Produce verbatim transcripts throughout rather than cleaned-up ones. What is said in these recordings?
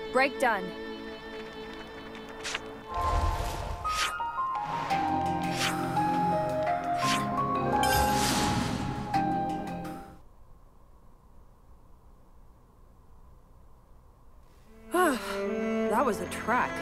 Break done. That was a track.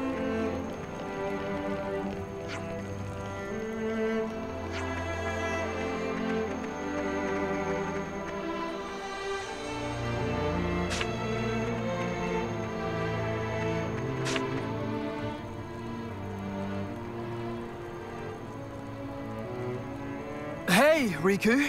Hey, Riku.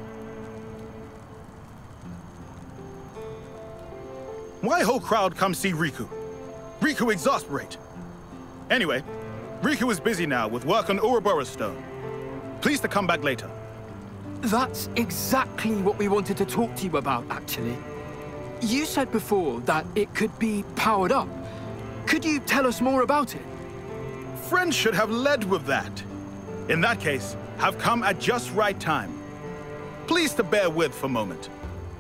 Why whole crowd come see Riku? Riku exasperate. Anyway, Riku is busy now with work on Ouroboros Stone. Please to come back later. That's exactly what we wanted to talk to you about, actually. You said before that it could be powered up. Could you tell us more about it? Friends should have led with that. In that case, have come at just right time. Please to bear with for a moment.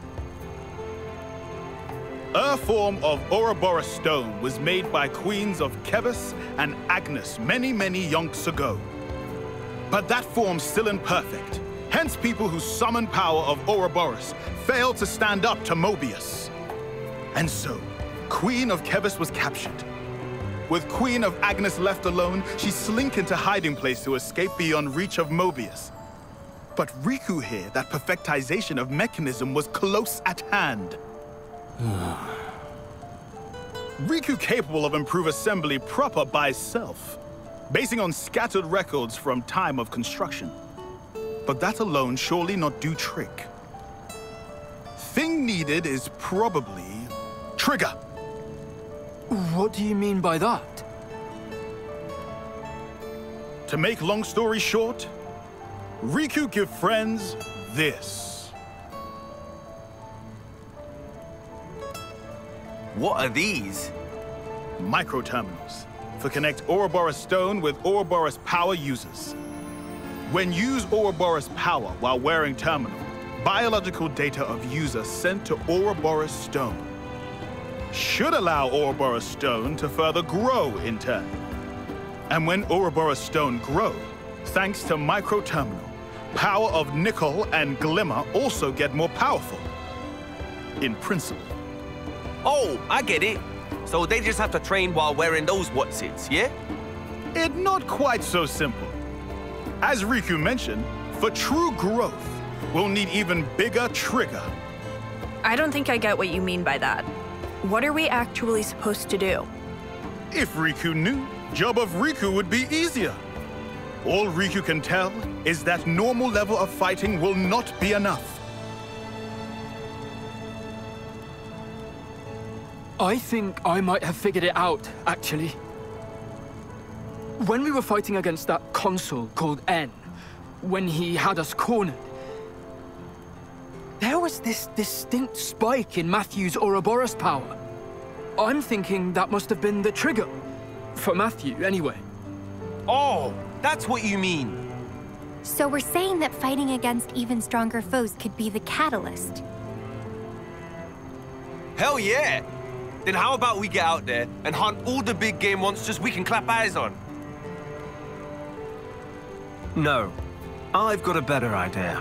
A form of Ouroboros Stone was made by queens of Kebis and Agnes many, many yonks ago. But that form's still imperfect. Hence people who summon power of Ouroboros failed to stand up to Mobius. And so, Queen of Kebis was captured. With Queen of Agnes left alone, she slink into hiding place to escape beyond reach of Mobius. But Riku here, that perfectization of mechanism was close at hand. Riku capable of improve assembly proper by self, basing on scattered records from time of construction. But that alone surely not do trick. Thing needed is probably trigger. What do you mean by that? To make long story short, Riku give friends this. What are these? Microterminals for connect Ouroboros Stone with Ouroboros Power users. When use Ouroboros Power while wearing terminal, biological data of user sent to Ouroboros Stone should allow Ouroboros Stone to further grow in turn. And when Ouroboros Stone grow, thanks to microterminal, power of nickel and glimmer also get more powerful. In principle. Oh, I get it. So they just have to train while wearing those whatsits, yeah? It not quite so simple. As Riku mentioned, for true growth, we'll need even bigger trigger. I don't think I get what you mean by that. What are we actually supposed to do? If Riku knew, job of Riku would be easier. All Riku can tell is that normal level of fighting will not be enough. I think I might have figured it out, actually. When we were fighting against that consul called N, when he had us cornered, there was this distinct spike in Matthew's Ouroboros power. I'm thinking that must have been the trigger. For Matthew, anyway. Oh, that's what you mean. So we're saying that fighting against even stronger foes could be the catalyst. Hell yeah! Then how about we get out there and hunt all the big game monsters we can clap eyes on? No. I've got a better idea.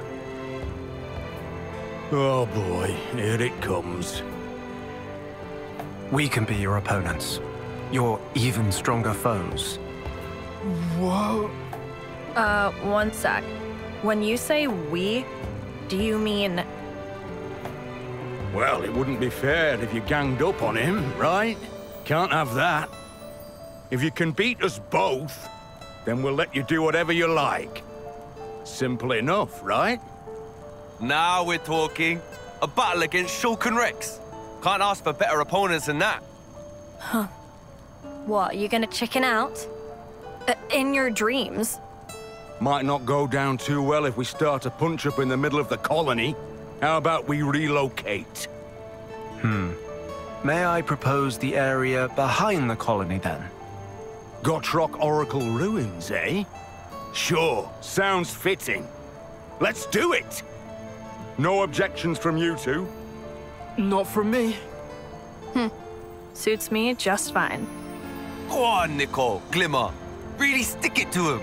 Oh boy, here it comes. We can be your opponents. Your even stronger foes. Whoa. Uh, one sec. When you say we, do you mean... Well, it wouldn't be fair if you ganged up on him, right? Can't have that. If you can beat us both, then we'll let you do whatever you like. Simple enough, right? Now we're talking. A battle against Shulkin Rex. Can't ask for better opponents than that. Huh. What, you gonna chicken out? Uh, in your dreams? Might not go down too well if we start a punch-up in the middle of the colony. How about we relocate? Hmm. May I propose the area behind the colony, then? Gotrock Oracle Ruins, eh? Sure, sounds fitting. Let's do it! No objections from you two? Not from me. Hmm. Suits me just fine. Go on, Nicole, Glimmer. Really stick it to him.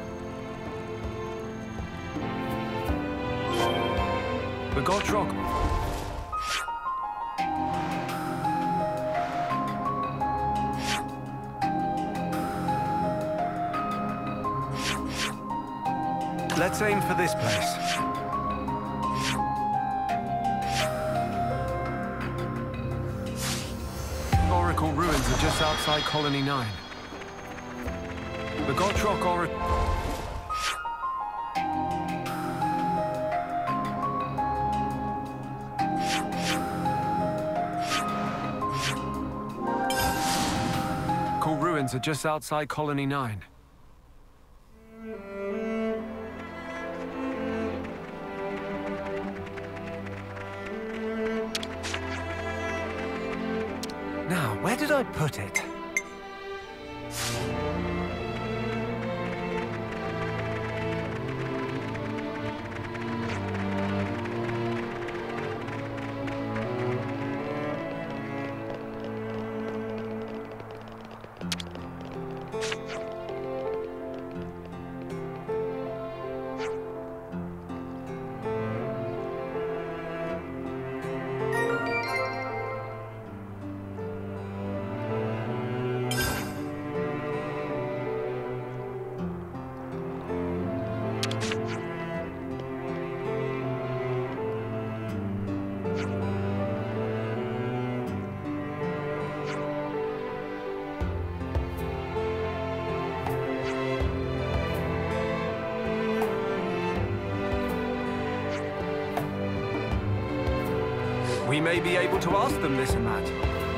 The Gotrock. Let's aim for this place. Oracle ruins are just outside Colony nine. The Gotrock Oracle... ruins are just outside Colony nine. Now, where did I put it? We may be able to ask them this and that.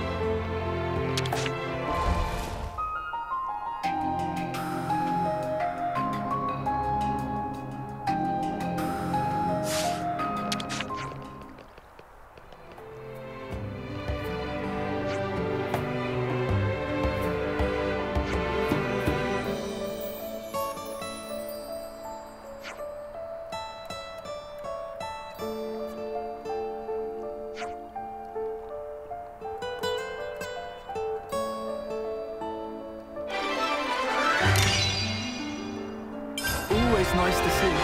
Always nice to see.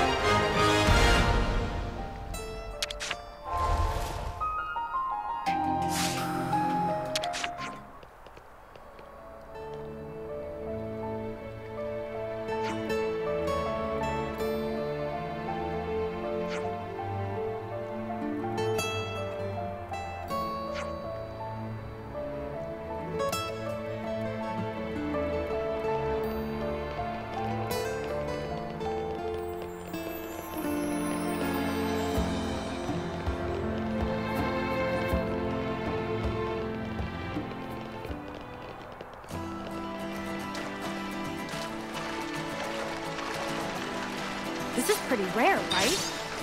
This is pretty rare, right?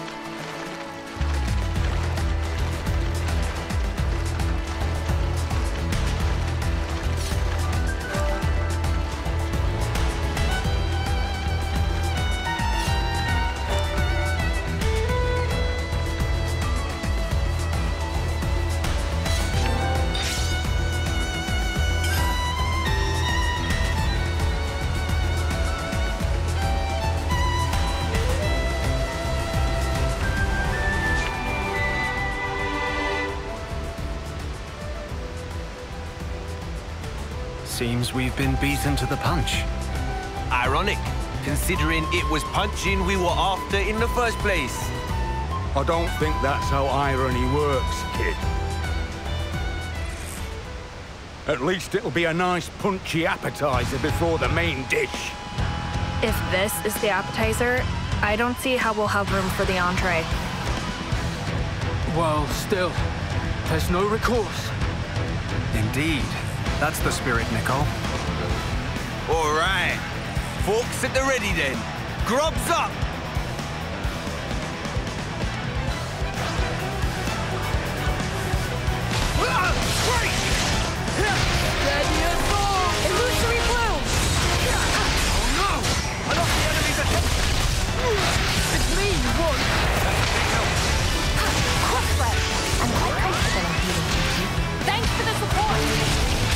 Seems we've been beaten to the punch. Ironic, considering it was punching we were after in the first place. I don't think that's how irony works, kid. At least it'll be a nice punchy appetizer before the main dish. If this is the appetizer, I don't see how we'll have room for the entree. Well, still, there's no recourse. Indeed. That's the spirit, Nicole. All right. Forks at the ready then. Grubs up! Illusory bloom! Oh no! I lost the enemy's attention! It's me you want! Crosslet! I'm quite comfortable in healing duty. Thanks for the support!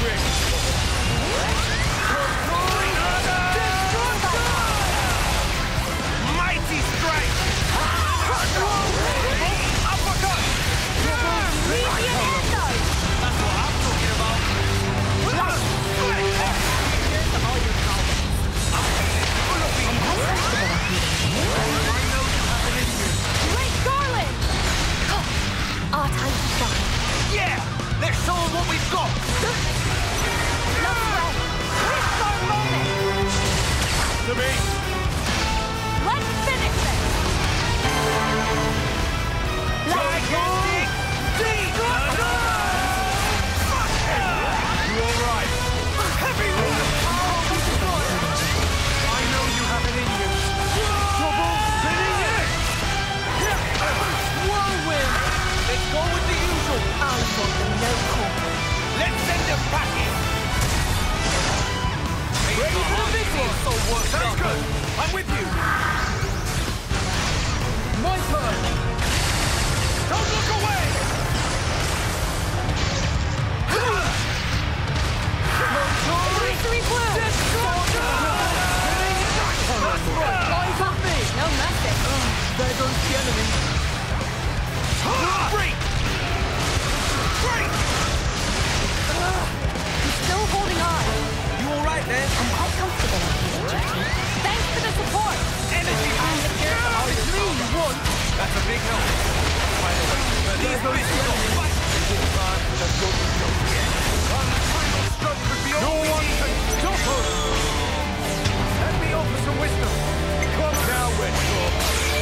Mighty strike! Uppercut! That's what I'm talking about. Great Garland! Our time to shine. Yeah! Let's show them what we've got! No way! It's our moment! To me! Let's finish this! Gigantic deep! You all right? Heavy water! I know you have it in you. Double spinning it! Whirlwind! Let's go with the usual! I want them no call. Let's send them packing! Ready for the big one! So worked Sounds up. good. I'm with you. My turn. Don't look away! Victory blue! That's right. Lies on me. No message. There goes the enemy. Break! Break! He's still holding on. You all right there? I'm quite comfortable on this, Georgie. Thanks for the support. Energy! I mean one. That's a big help. By the way, these bitches don't fight. No one can stop us! Let me offer some wisdom. Come now, Wetcore.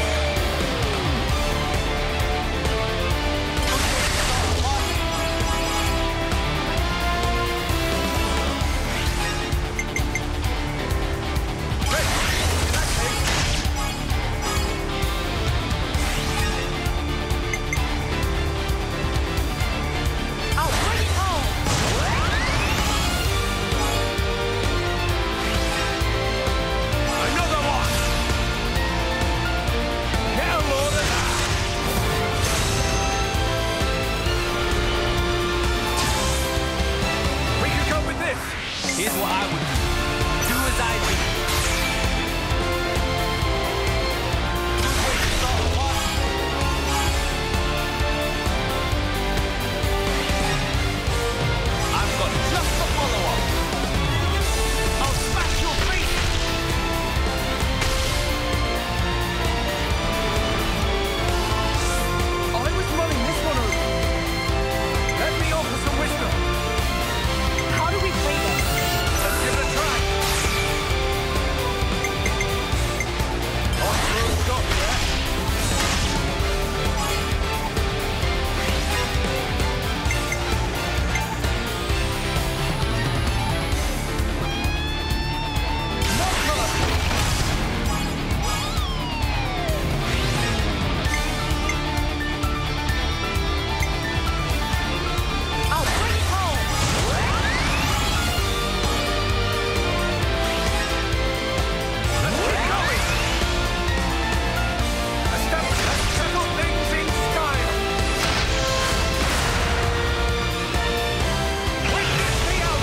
Here's what I would do. Do as I do. Good way to start a party. I've got just the follow-up. I'll smash your face. I was mulling this one over. Let me offer some wisdom. How do we play this? Let's give it a try. Off-road stop, yeah? I'll bring it home. Let's get going! Establish and settle things in style! Witness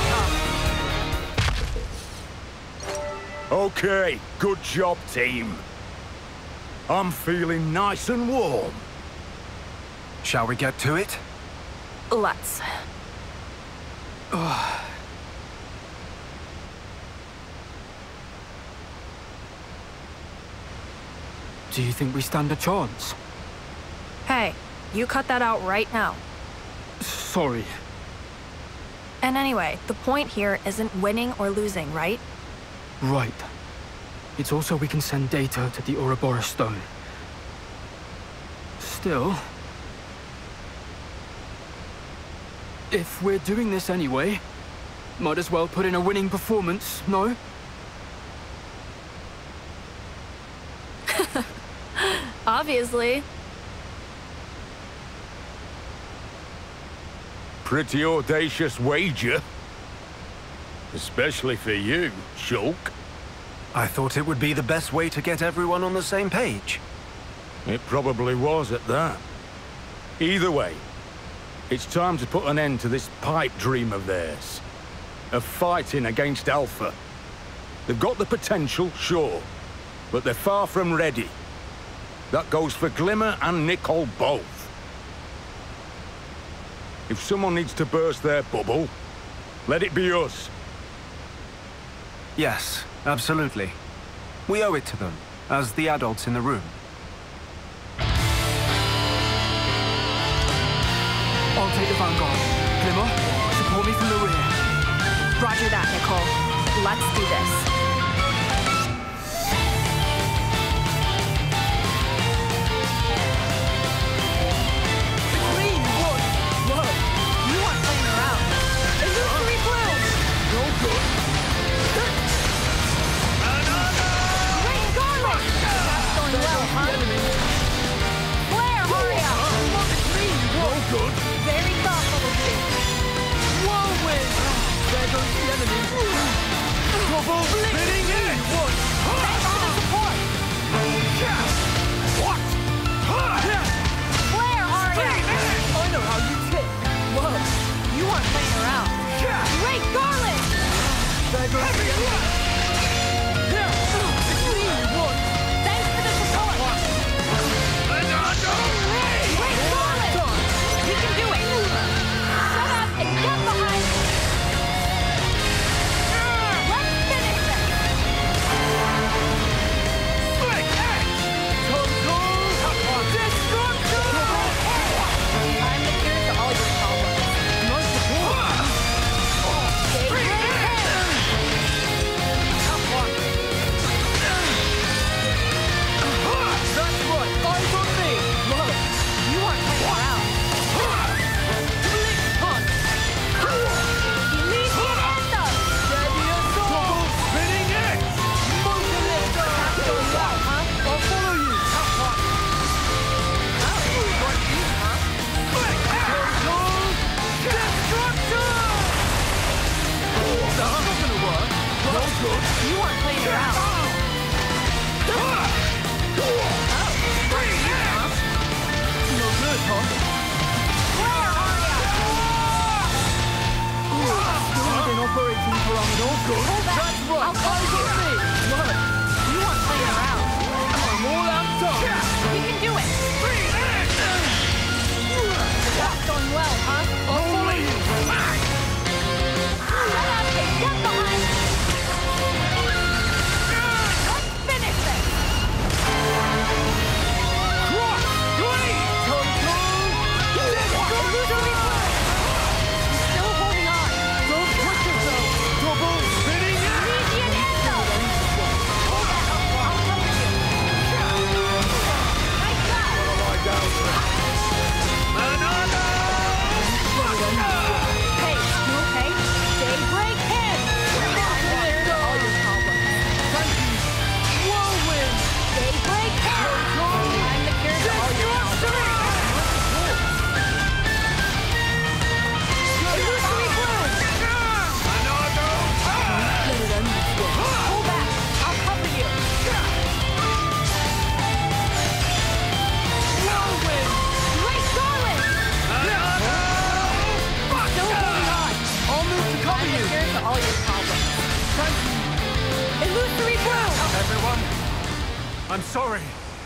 the outcome! Okay, good job, team. I'm feeling nice and warm. Shall we get to it? Let's. Do you think we stand a chance? Hey, you cut that out right now. Sorry. And anyway, the point here isn't winning or losing, right? Right. It's also we can send data to the Ouroboros Stone. Still... if we're doing this anyway, might as well put in a winning performance, no? Obviously. Pretty audacious wager. Especially for you, Shulk. I thought it would be the best way to get everyone on the same page. It probably was at that. Either way, it's time to put an end to this pipe dream of theirs. of fighting against Alpha. They've got the potential, sure, but they're far from ready. That goes for Glimmer and Nicol both. If someone needs to burst their bubble, let it be us. Yes, absolutely. We owe it to them, as the adults in the room. I'll take the vanguard. Glimmer, support me from the rear. Roger that, Nicole. Let's do this. It's me, you won! Whoa! You aren't playing around. Illusory bloom! No good. Great garlic! That's going well, huh? Flare, hurry up! Look, it's me, you won! No good. Very thoughtful of you. Whirlwind! There goes the enemy. Double spinning in! What? Thanks for the support! What? Flare, hurry up! I know how you tick. Whoa! You aren't playing around. Great garlic! There goes the enemy. It's me, you won! Thanks for the support! Great garlic! You can do it! Shut up and get behind me! Let's finish this! I'm the cure to all your problems. Stay brave! That's right! Eyes on me! Look! You aren't playing around. Blink punch! Elysian Anthem! Ready as double spinning X! Motorlift! That's going well, huh? I'll follow you! Right here, huh? Total destruction! That's not gonna work! No good! You aren't playing around. No good, huh? Flare, Arya! Still been operating for long. No good! Hold back. That's right! I'll cover Eyes you. on me! Look! You aren't playing around. I'm all amped up! You can do it. That's going well, huh? I'll follow you! Shut up and get behind me. Let's finish this. Cross! Great! Total Illusory blow. Still holding on. Don't push yourself! Double spinning X! Elysian Anthem! Hold that. I'll cover you. Nice job. Hey, you okay? Daybreak him! I'm there to all your problems. Thank you! Whirlwind! Daybreak him! I'm the cure to all your problems. Illusory bloom! Hold back! I'll cover you. Whirlwind! Great garlic! Still holding on. I'll move to cover I'm the you! cure to all your problems. Thank you! Illusory bloom! Everyone, I'm sorry.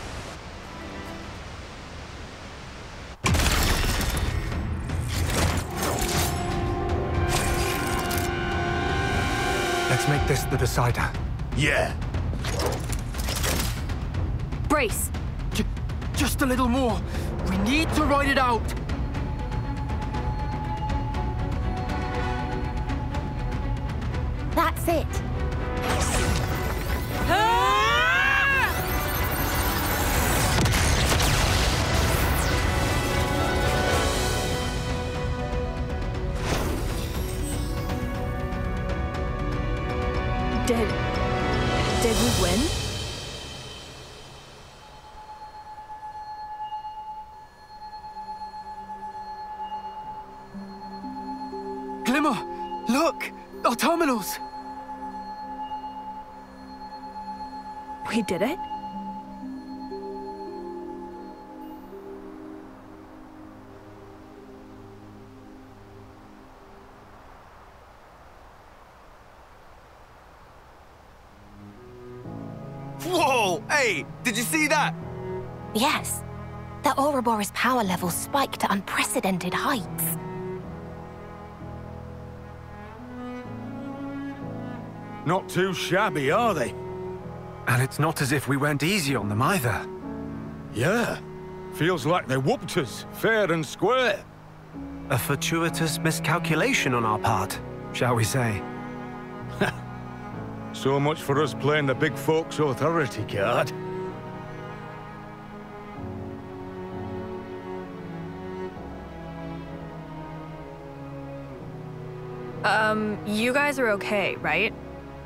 Let's make this the decider. Yeah. Brace! J- just a little more. We need to ride it out. That's it. Did... did we win? Glimmer, look! Our terminals! We did it? Whoa! Hey, did you see that? Yes. The Ouroboros power level spiked to unprecedented heights. Not too shabby, are they? And it's not as if we went easy on them either. Yeah. Feels like they whooped us, fair and square. A fortuitous miscalculation on our part, shall we say. So much for us playing the big folks' authority card. Um, you guys are okay, right?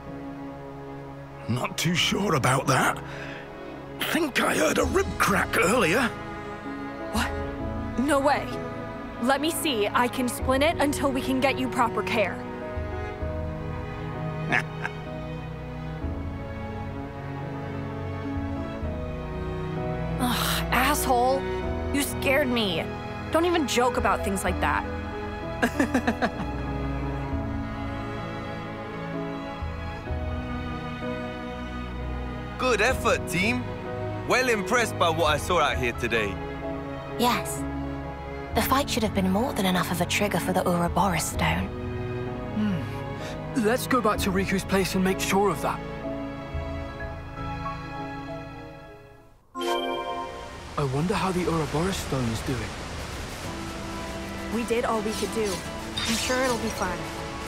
Not too sure about that. Think I heard a rib crack earlier. What? No way. Let me see. I can splint it until we can get you proper care. Ugh, asshole. You scared me. Don't even joke about things like that. Good effort, team. Well impressed by what I saw out here today. Yes. The fight should have been more than enough of a trigger for the Ouroboros stone. Hmm. Let's go back to Riku's place and make sure of that. I wonder how the Ouroboros stone is doing. We did all we could do. I'm sure it'll be fine.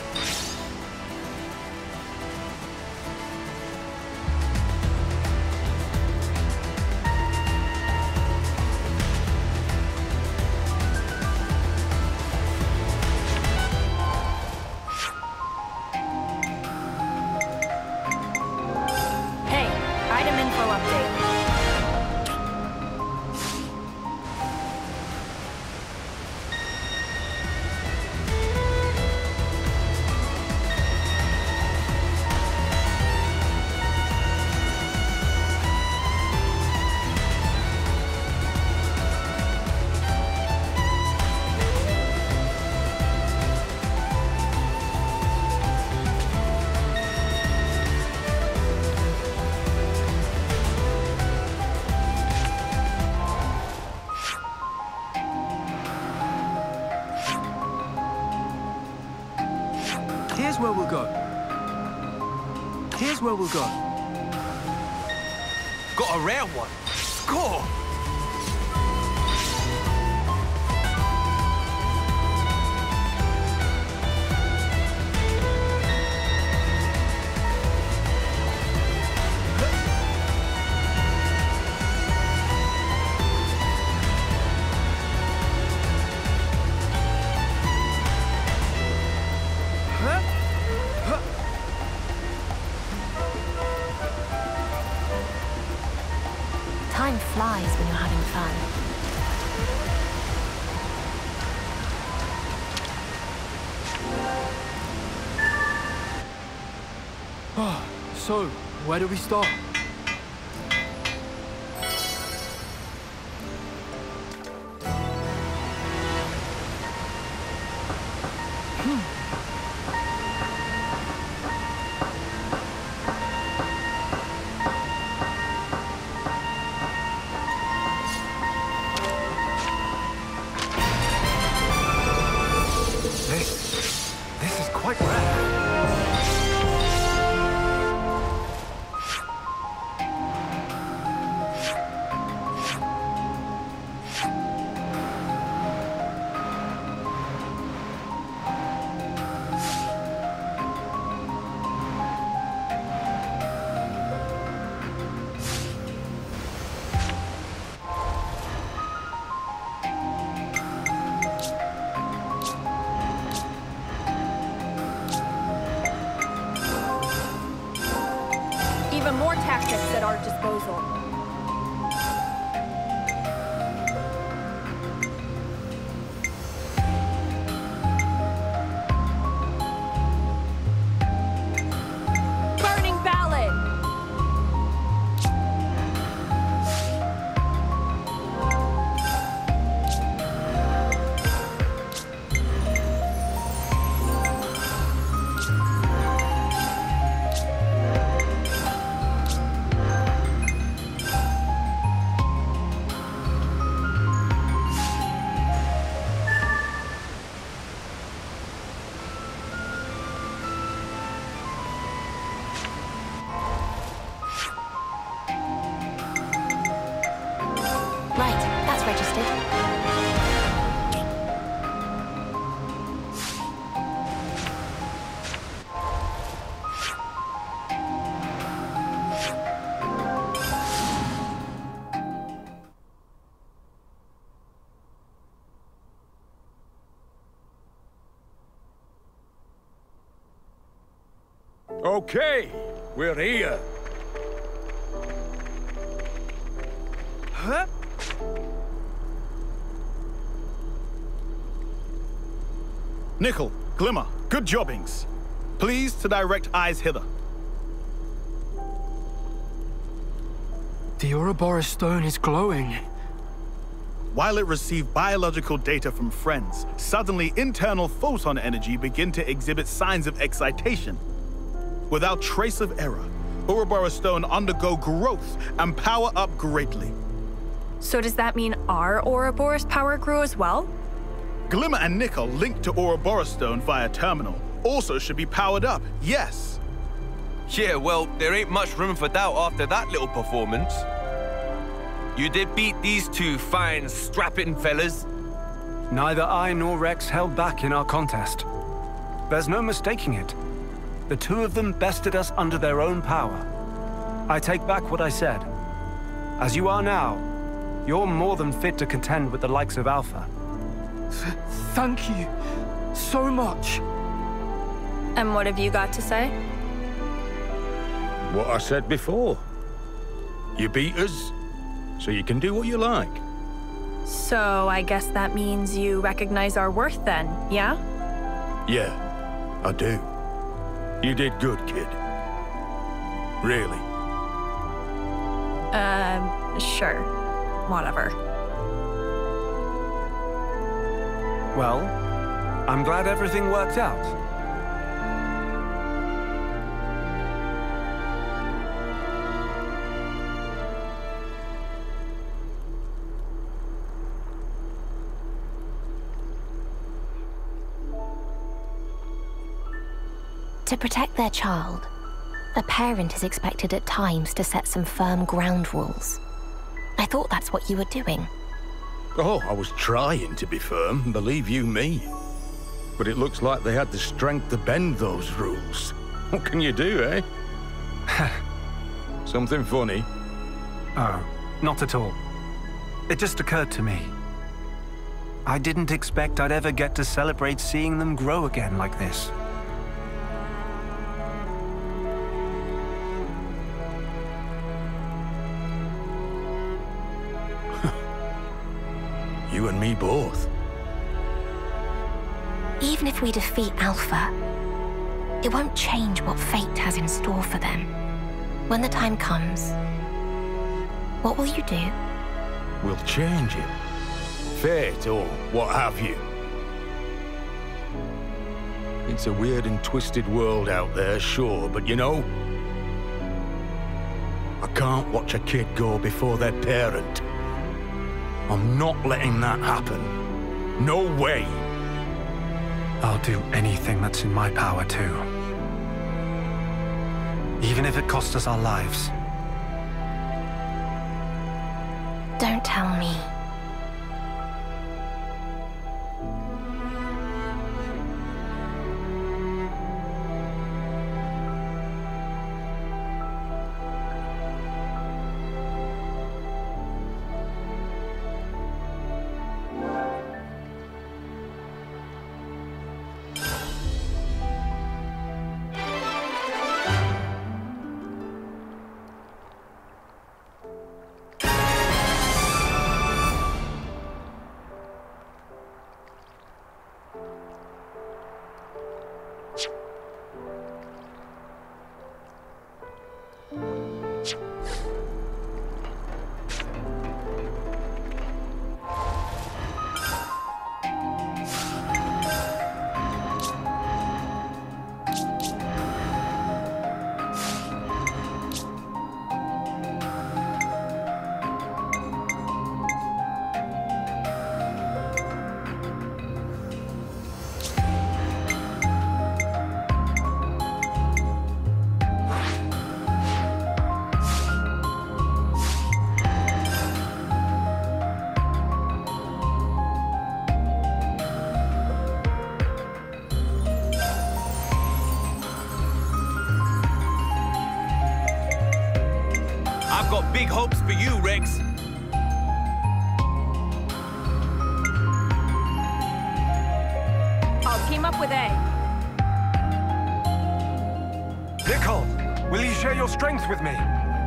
Here's where we'll go. Here's where we'll go. Got a rare one. Score! Time flies when you're having fun. Oh, so, where do we start? Even more tactics at our disposal. Burning Ballad! Okay, we're here. Huh? Nickel, Glimmer, good jobbings. Please to direct eyes hither. The Ouroboros stone is glowing. While it received biological data from friends, suddenly internal photon energy begin to exhibit signs of excitation. Without trace of error, Ouroboros stone undergo growth and power up greatly. So does that mean our Ouroboros power grew as well? Glimmer and Nickel linked to Ouroboros stone via terminal also should be powered up, yes. Yeah, well, there ain't much room for doubt after that little performance. You did beat these two fine, strapping fellas. Neither I nor Rex held back in our contest. There's no mistaking it. The two of them bested us under their own power. I take back what I said. As you are now, you're more than fit to contend with the likes of Alpha. Th- thank you so much. And what have you got to say? What I said before. You beat us, so you can do what you like. So I guess that means you recognize our worth then, yeah? Yeah, I do. You did good, kid. Really. Um, sure. Whatever. Well, I'm glad everything worked out. To protect their child, a parent is expected at times to set some firm ground rules. I thought that's what you were doing. Oh, I was trying to be firm, believe you me. But it looks like they had the strength to bend those rules. What can you do, eh? Something funny? Oh, not at all. It just occurred to me. I didn't expect I'd ever get to celebrate seeing them grow again like this. You and me both. Even if we defeat Alpha, it won't change what fate has in store for them. When the time comes, what will you do? We'll change it. Fate or what have you. It's a weird and twisted world out there, sure, but you know, I can't watch a kid go before their parent. I'm not letting that happen. No way. I'll do anything that's in my power too. Even if it costs us our lives. Don't tell me. Big hopes for you, Rex. I'll team up with A. Nicole, will you share your strength with me?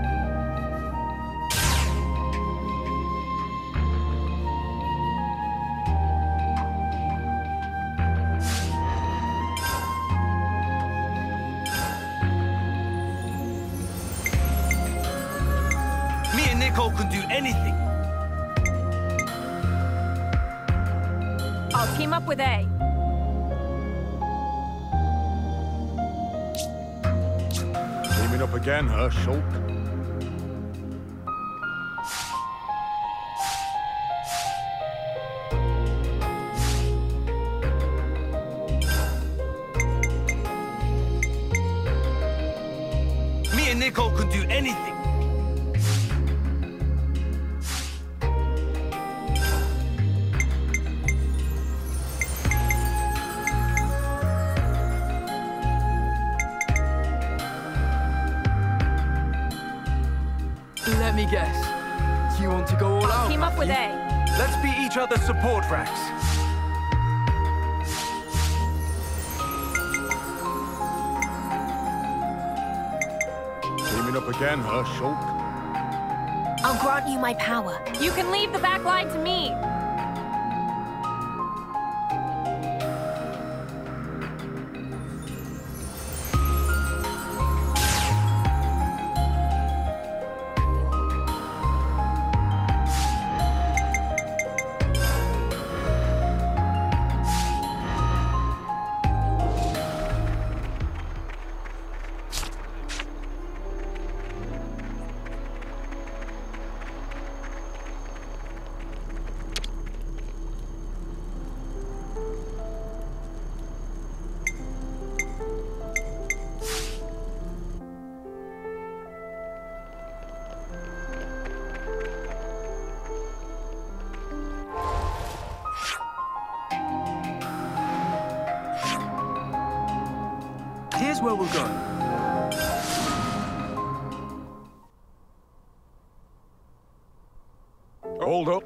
Me and Nicole can do anything. I'll team up with A. Teaming up again, huh, Shulk? Me and Nicole can do anything. Let me guess. You want to go all I'll out? team up with Matthew? A. Let's be each other's support, Rex. Teaming up again, huh, Shulk? I'll grant you my power. You can leave the back line to me. Here's where we'll go. Hold up.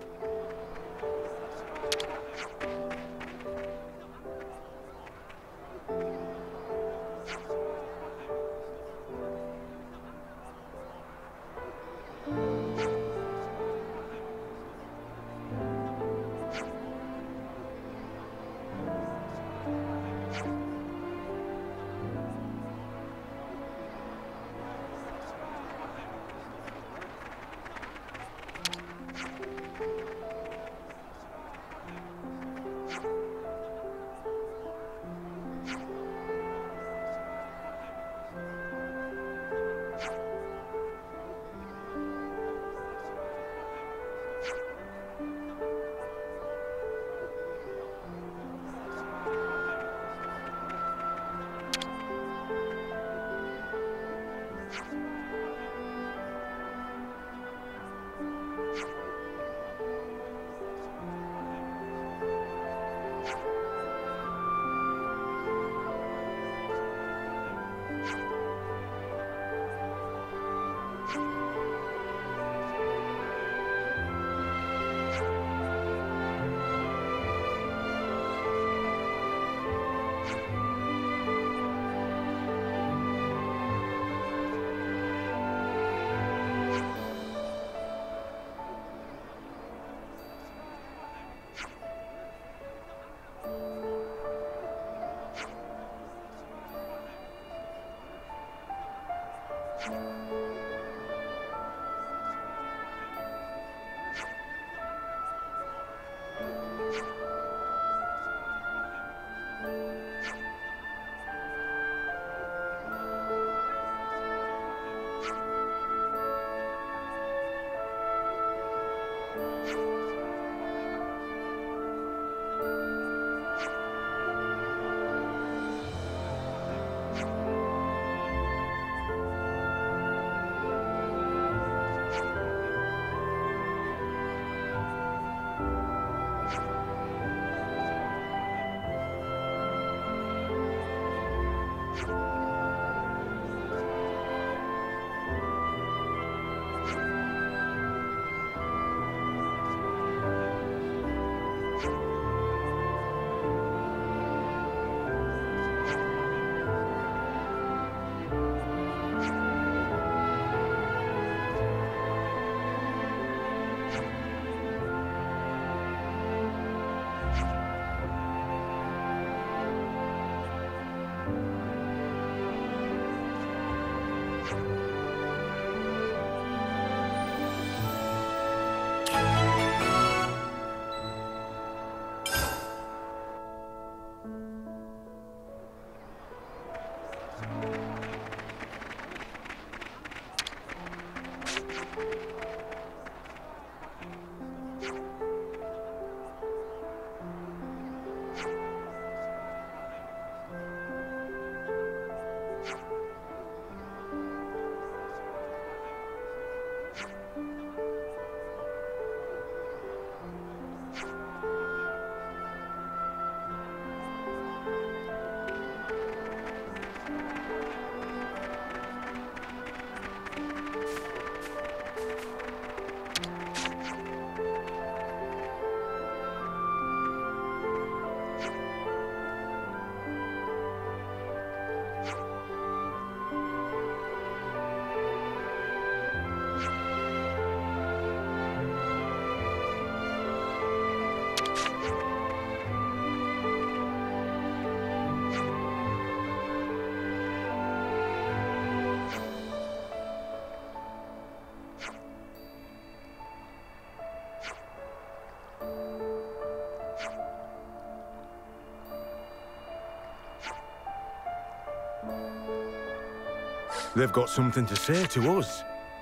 They've got something to say to us.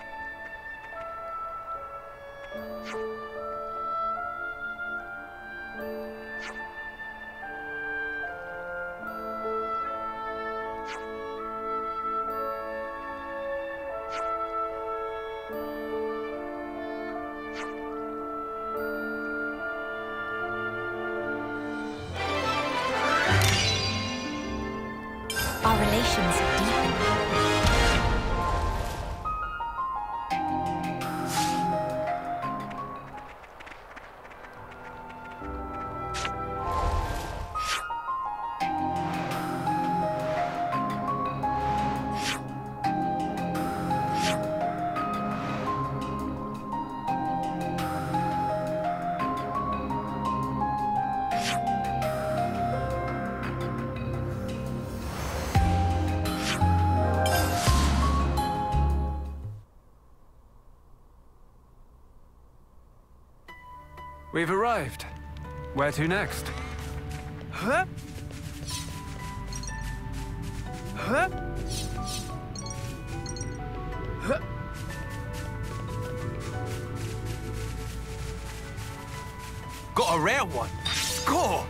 Our relations have deepened. We've arrived. Where to next? Huh? Huh? Huh? Got a rare one. Score!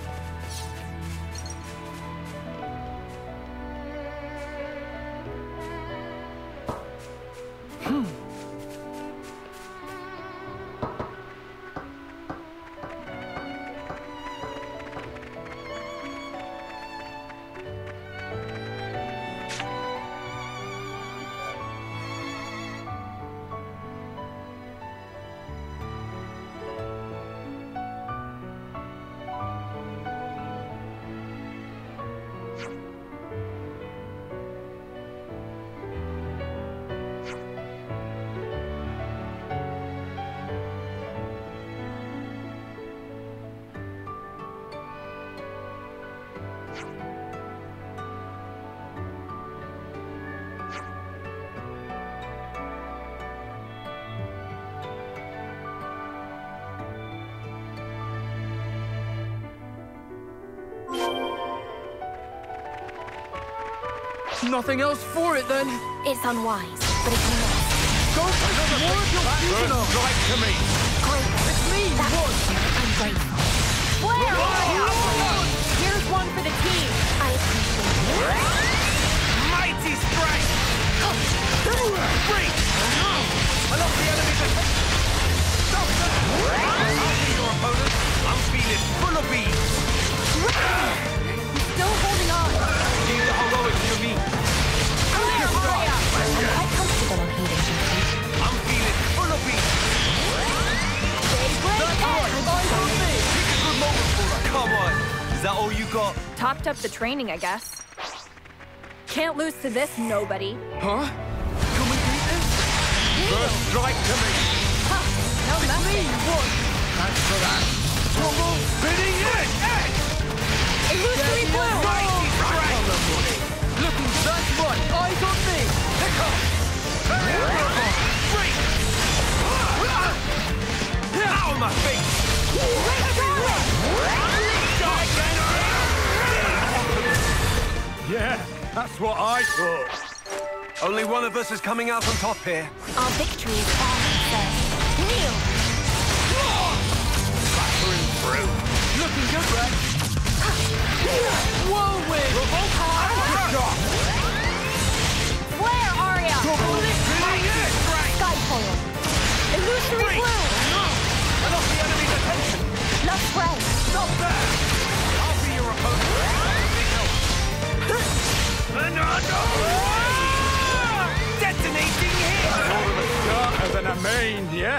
Nothing else for it, then. It's unwise, but it's not. Go for more of your fusion! Right to me! Great. It's me, That's boss! I'm grateful. Blair! Here's one for the team. I appreciate it. Mighty strike! Break! I love the enemies at... Stop them! I'll be your opponent. I'm feeling full of beans. Still holding on. Leave the heroics to me. Blair, hurry up. I'm quite comfortable on healing duty. I'm feeling full of beans. Stay brave. Pick a good moment for us. Come on. Is that all you got? Topped up the training, I guess. Can't lose to this nobody. Huh? Can we beat this? First strike to me! Huh. No messing. What? Thanks for that. Trouble spinning in! Illusory blue. Mighty strike! Looking that's right. Eyes on me. Pick up! Very honorable! Break! Out of my face! Yeah, That's what I thought. Only one of us is coming out on top here. Our victory is ours, sir. Kneel! Battering through. Looking good, Rex. Whirlwind! Flare, Arya! Skyfoil! Illusory Bloom! Cut off the enemy's attention! Love Ray! Stop there! I'll be your opponent. Detonating here! More of a starter than a main, yeah?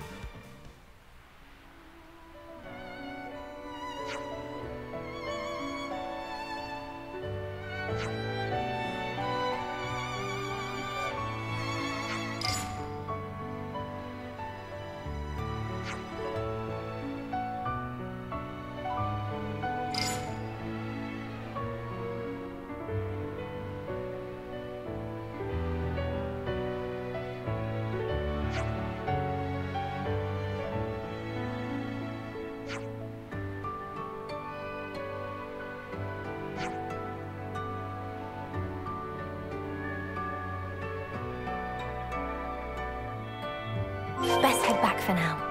Best head back for now.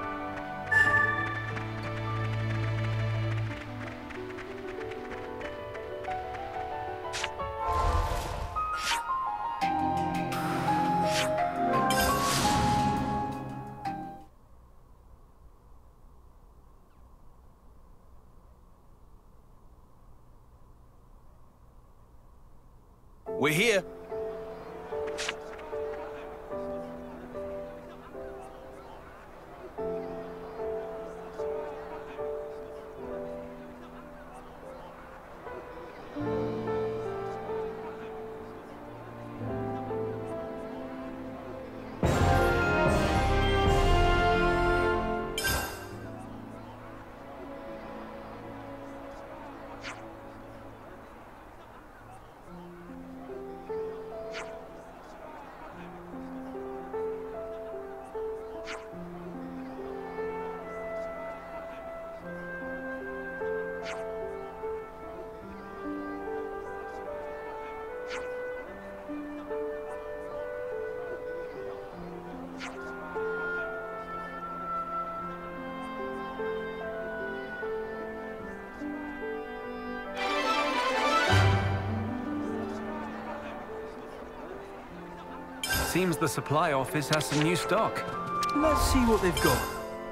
We're here. Seems the supply office has some new stock. Let's see what they've got.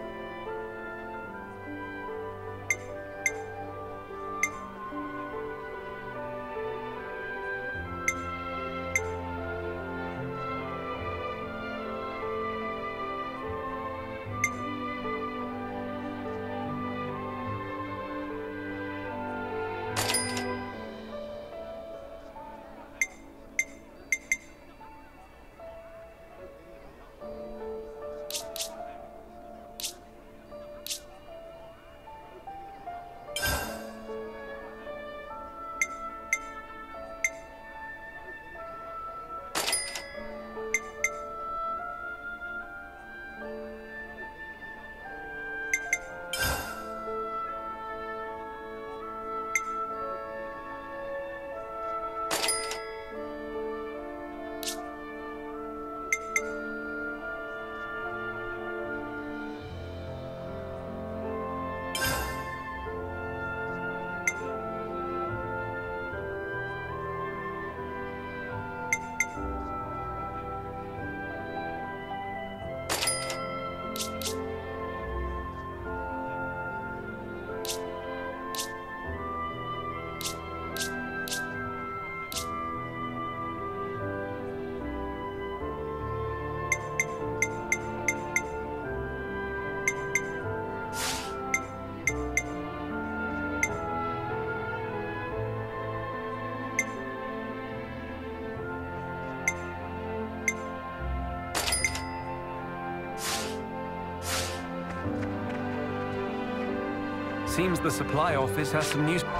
Seems the supply office has some news.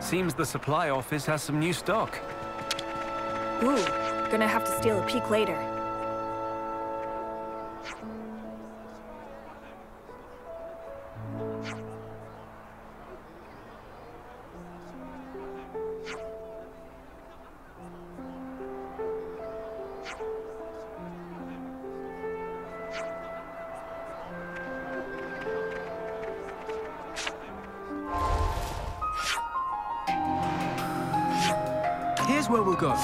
seems the supply office has some new stock. Ooh, gonna have to steal a peek later. Here's where we'll go.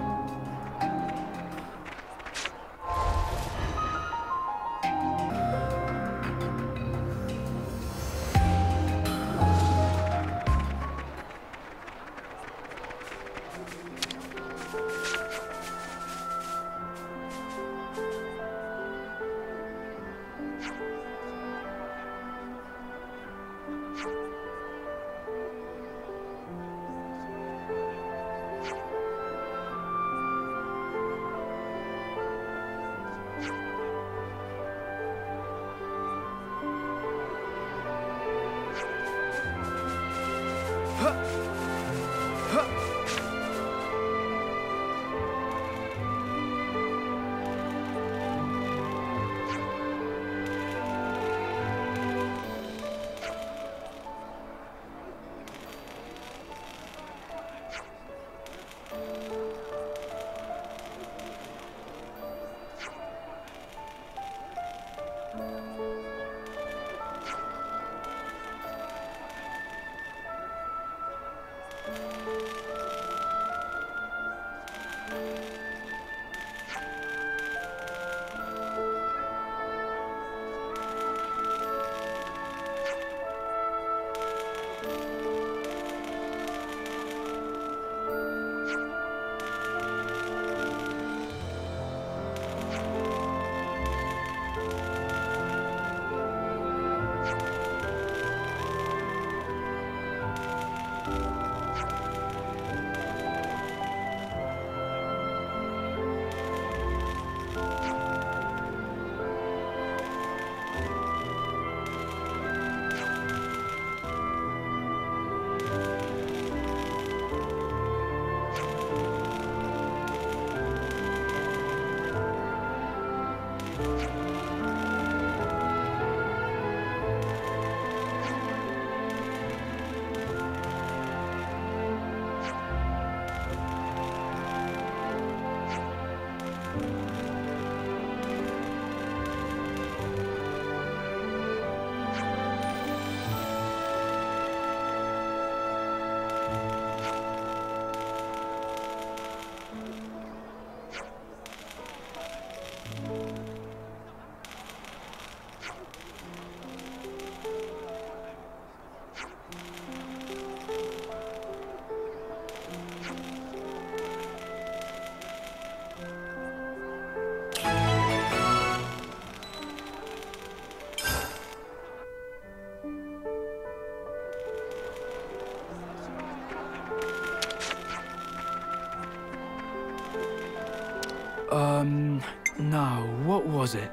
Um, now, what was it?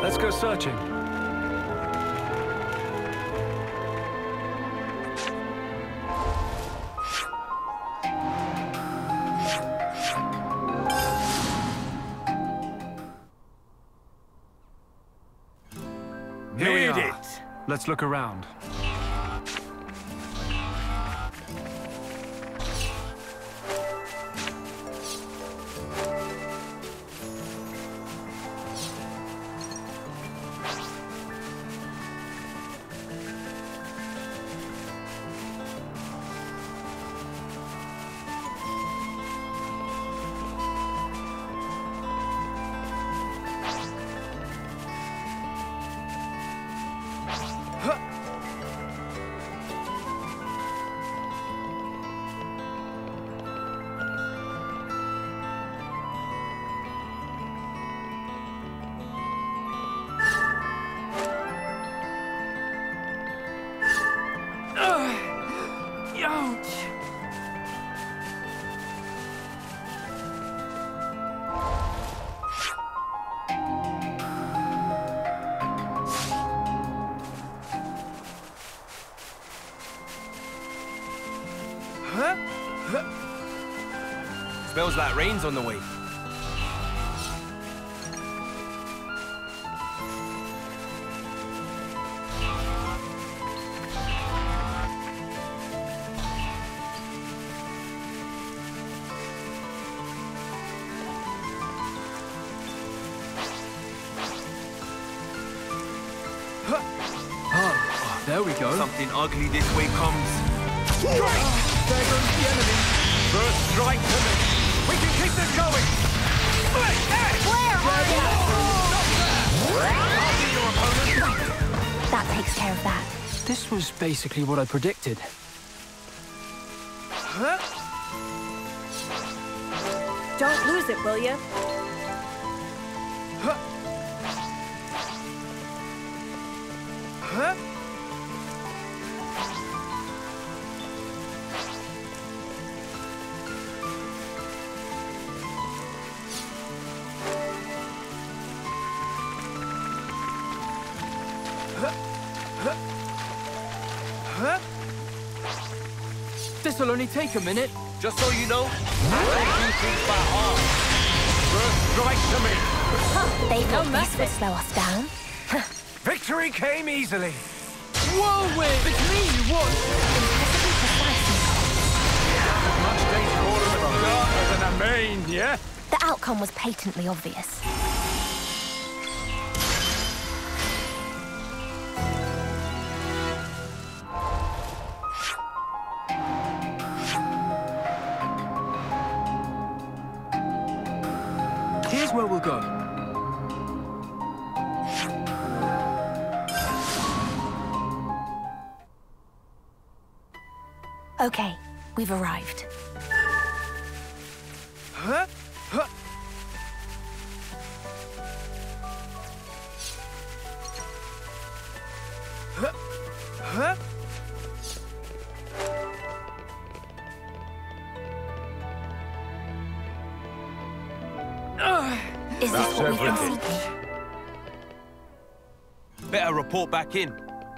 Let's go searching. Here we are. It. Let's look around. Smells like rain's on the way. Oh, there we go. Something ugly this way comes. There goes the enemy. First strike to me. We can keep this going. Where are you? I'll be your opponent. That takes care of that. This was basically what I predicted. Huh? Don't lose it, will you? Huh? Huh? Huh? This'll only take a minute. Just so you know, I don't do things by half. First strike to me. Huh, they No thought this would slow us down. Victory came easily. Whirlwind! It's me you want! Impressively precise, Nicole. Much danger order in the darker than a main, yeah? The outcome was patently obvious. Here's where we'll go. Okay, we've arrived. Huh? Huh? Huh? Huh? Is this That's what we've been everything. seeking? Better report back in.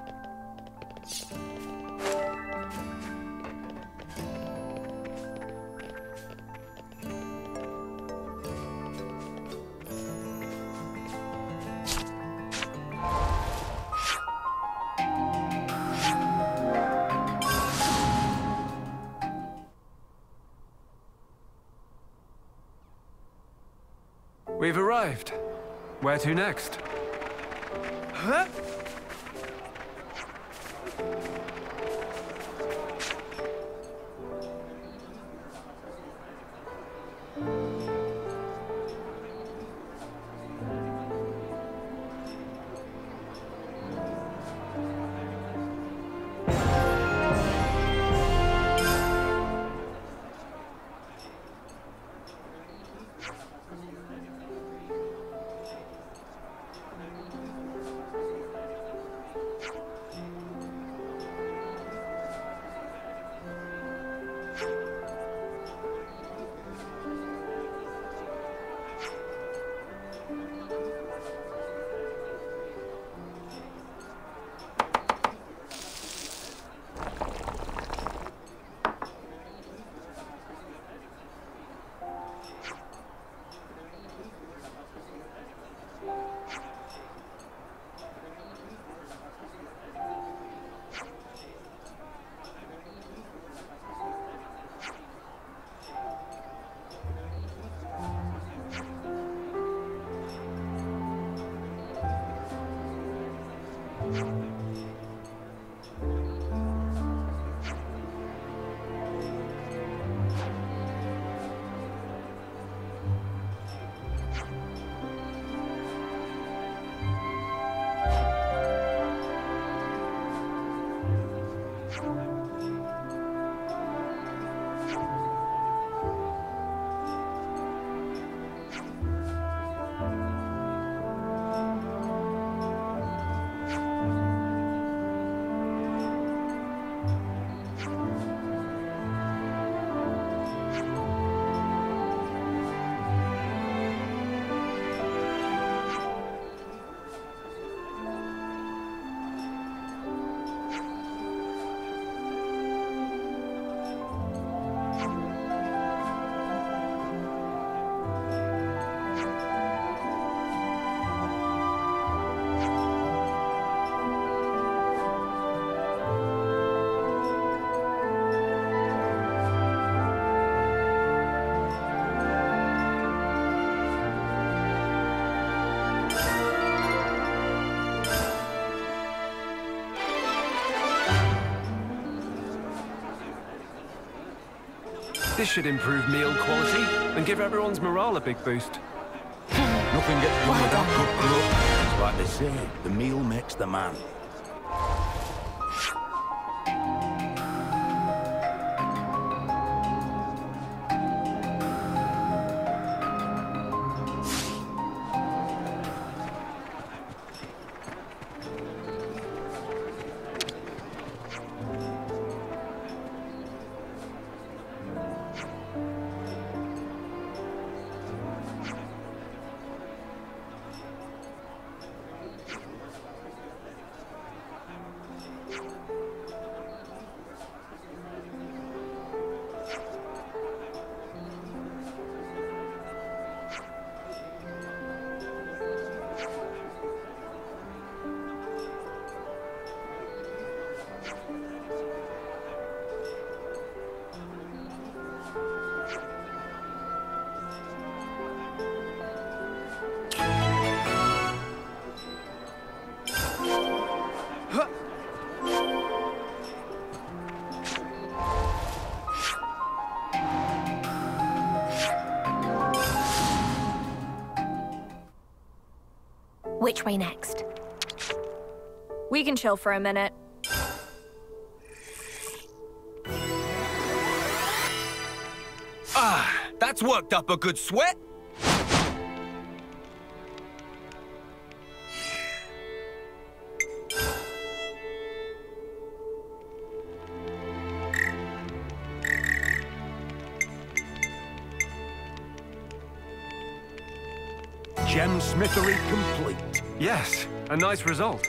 We've arrived. Where to next? Huh? This should improve meal quality and give everyone's morale a big boost. Nothing gets done without good grub. It's like they say, the meal makes the man. Which way next? We can chill for a minute. Ah, that's worked up a good sweat. Gem smithery complete. Yes, a nice result.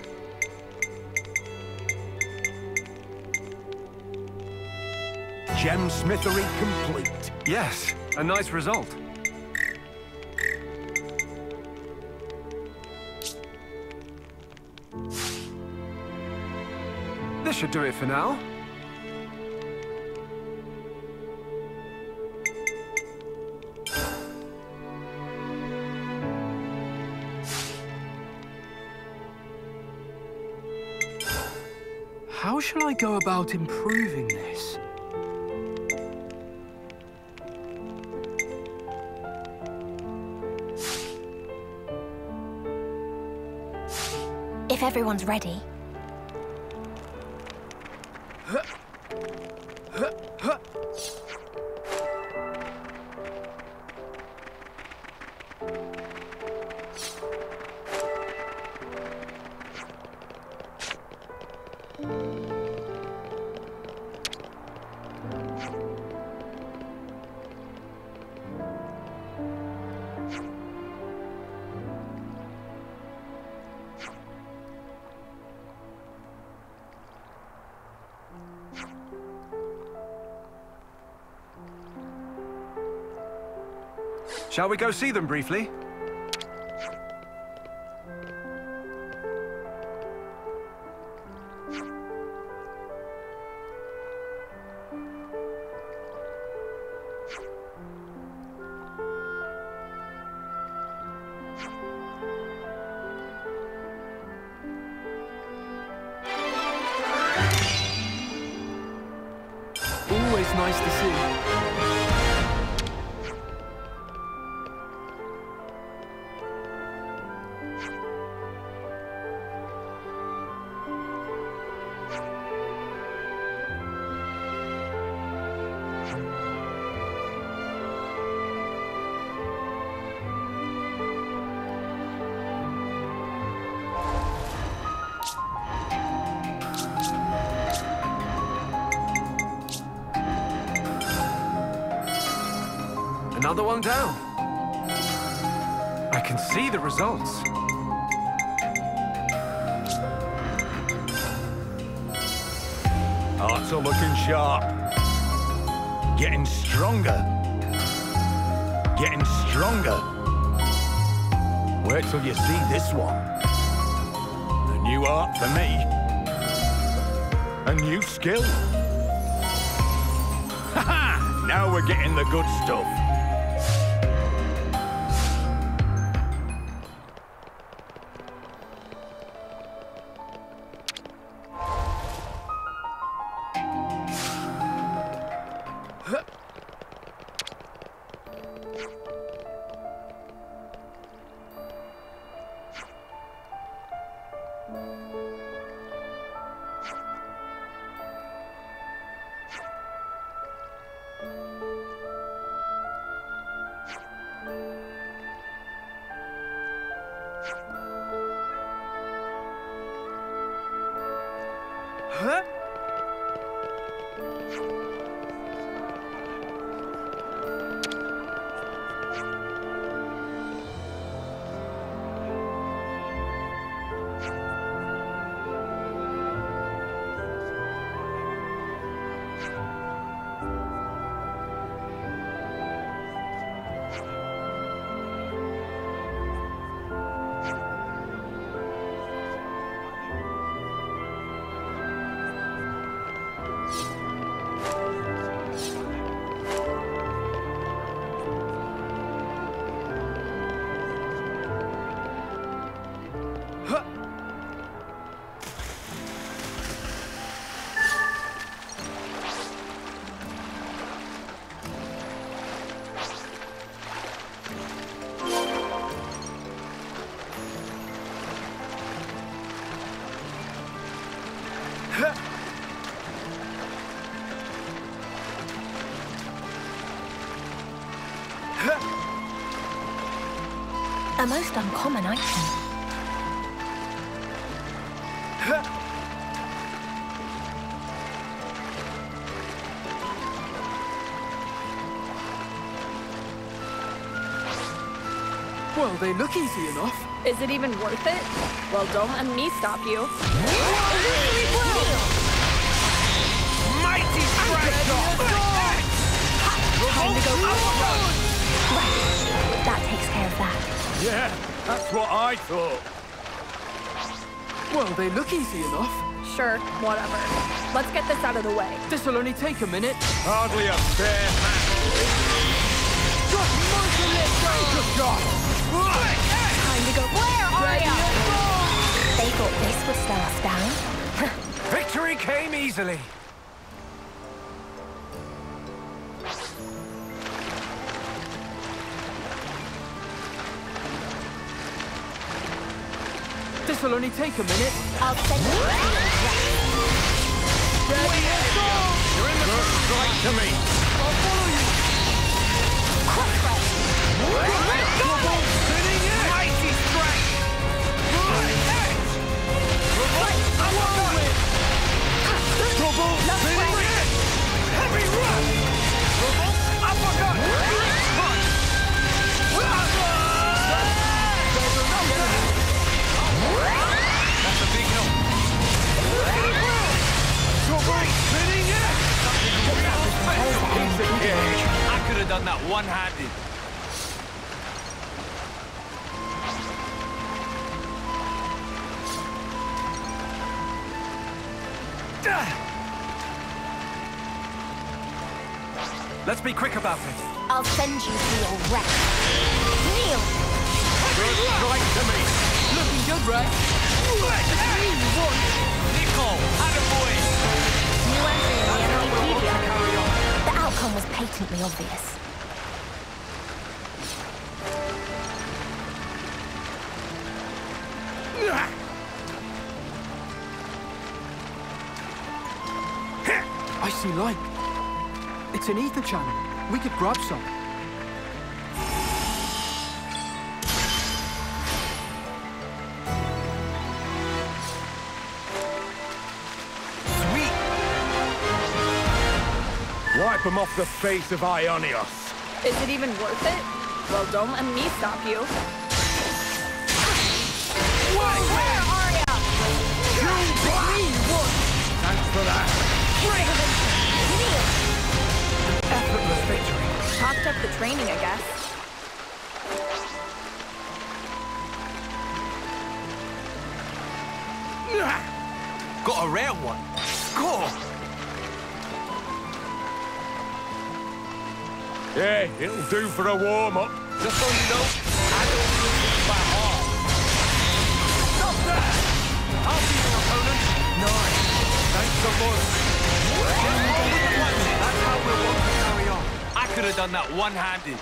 Gem smithery complete. Yes, a nice result. This should do it for now. How shall I go about improving this? If everyone's ready. Shall we go see them briefly? nice to see. Another one down. I can see the results. Hearts are looking sharp. Getting stronger. Getting stronger. Wait till you see this one. A new art for me. A new skill. Ha-ha! Now we're getting the good stuff. A most uncommon item. Well, they look easy enough. Is it even worth it? Well, don't let me stop you. Mighty strike! Time to go. Right. That takes care of that. Yeah, that's what I thought. Well, they look easy enough. Sure, whatever. Let's get this out of the way. This'll only take a minute. Hardly a fair match. Just merciless! Shot! Time to go. Where are you? They thought this would slow us down. Victory came easily. This'll only take a minute. I'll send you to your rest. You're in the first strike to me. I'll follow you. Spinning it. Mighty strike. Double spinning it. Heavy rush. Uppercut. Punch. That's a big help. Spinning it. I could have done that one-handed. Let's be quick about it. I'll send you to your rest. Kneel. Good strike to me. Looking good, right? Nicole, attaboy. New entry in the Wikipedia. The patently obvious. I see light. It's an ether channel. We could grab some. Sweet! Wipe them off the face of Ionios. Is it even worth it? Well, don't let me stop you. Whoa, where are ya? Thanks for that. Effortless victory. Chopped up the training, I guess. Got a rare one. Score! Yeah, it'll do for a warm-up. Just so you know, I don't do this by heart. Stop that! I'll be your opponent. Nice. Thanks so much. That's how we're going to carry on. I could have done that one-handed.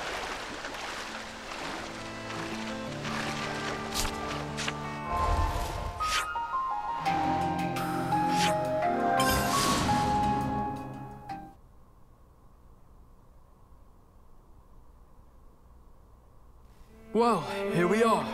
Well, here we are.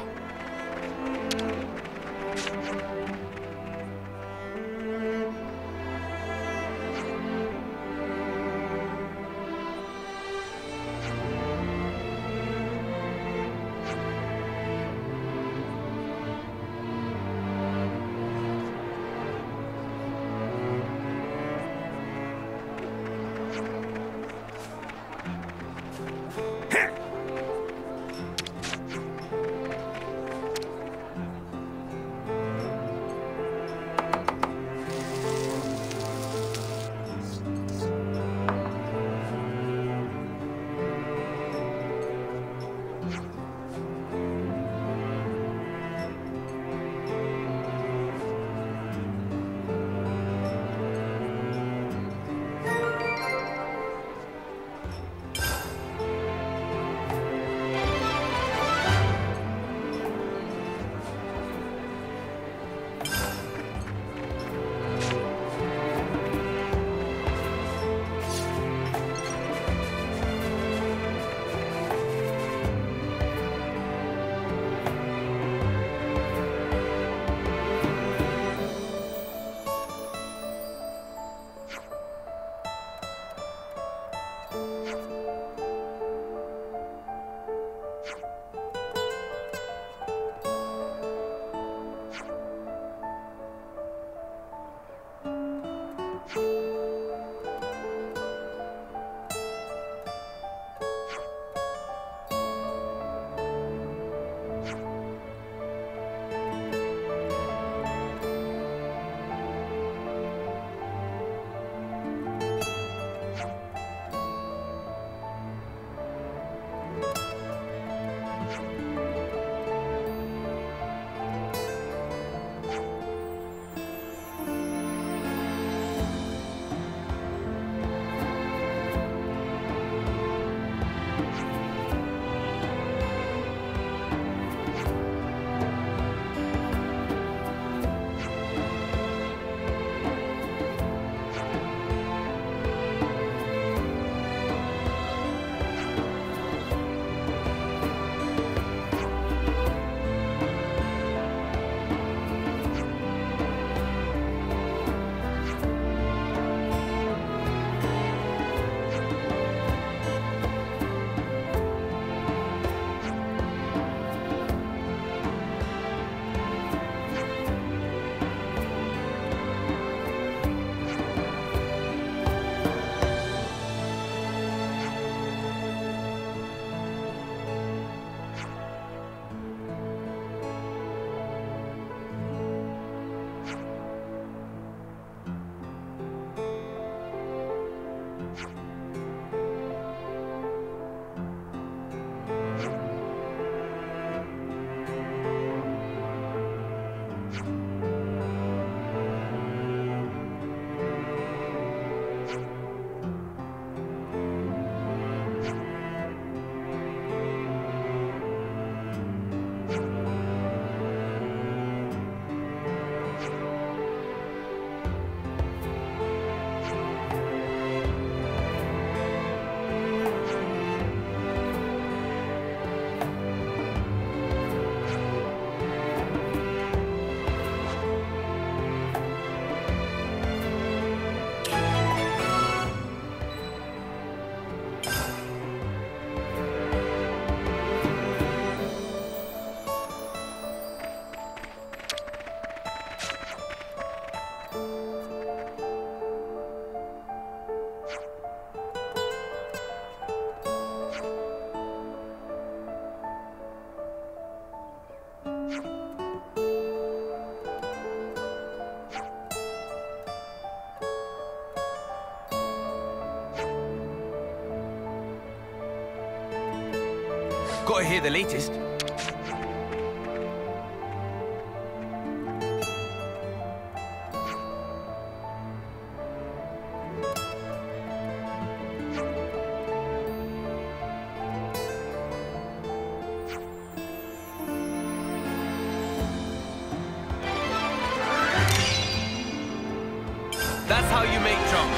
Gotta hear the latest. That's how you make drums.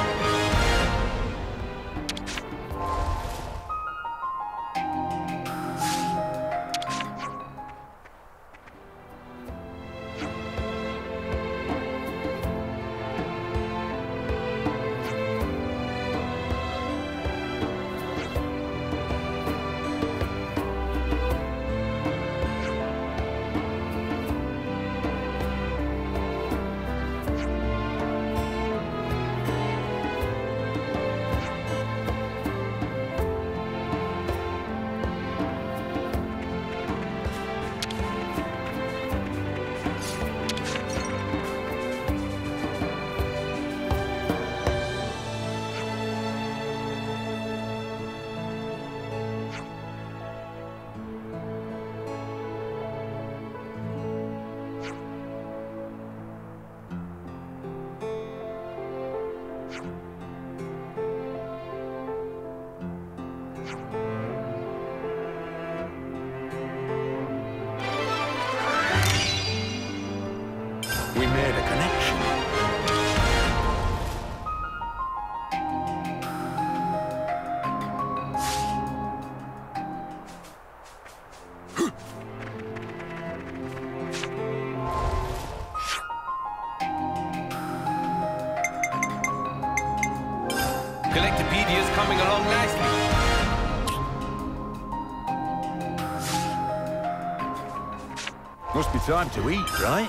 We made a connection. Collectopedia's coming along nicely. Must be time to eat, right?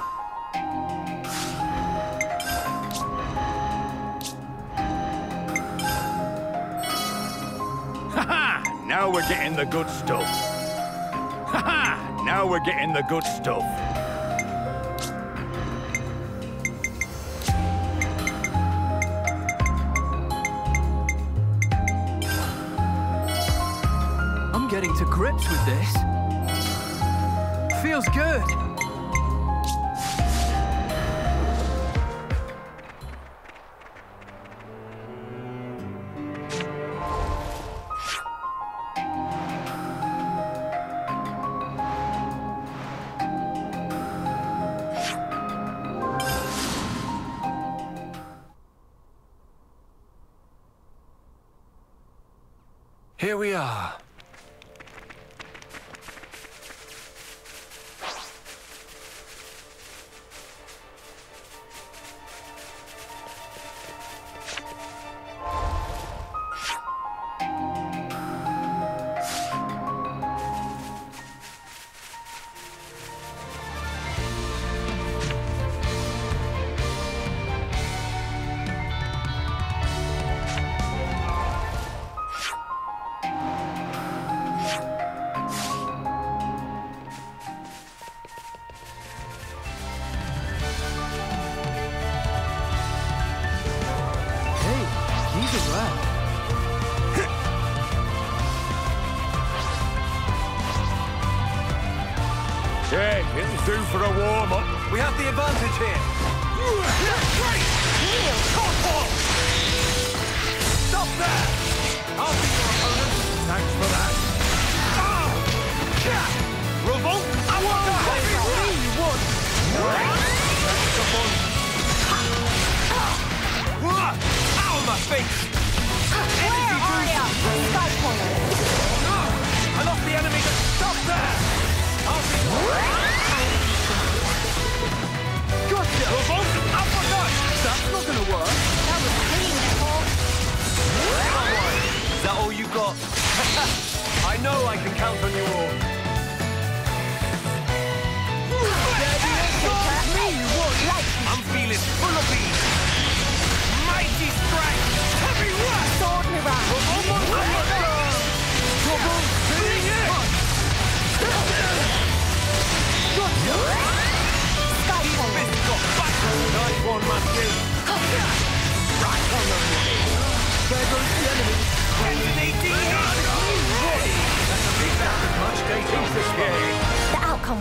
Now we're getting the good stuff. Ha ha! Now we're getting the good stuff. I'm getting to grips with this. Feels good. Here we are. Yeah, it'll do for a warm-up. We have the advantage here. Stop there! I'll be your opponent. Thanks for that. Revolt! I want the heavy one! Ow, my face! Where are ya? Sky corner. I lost the enemy, but stop there! I'll be... Gotcha! Revolt! Uppercut! That's not gonna work. That was clean, Nicole. Is that all you got? I know I can count on you all.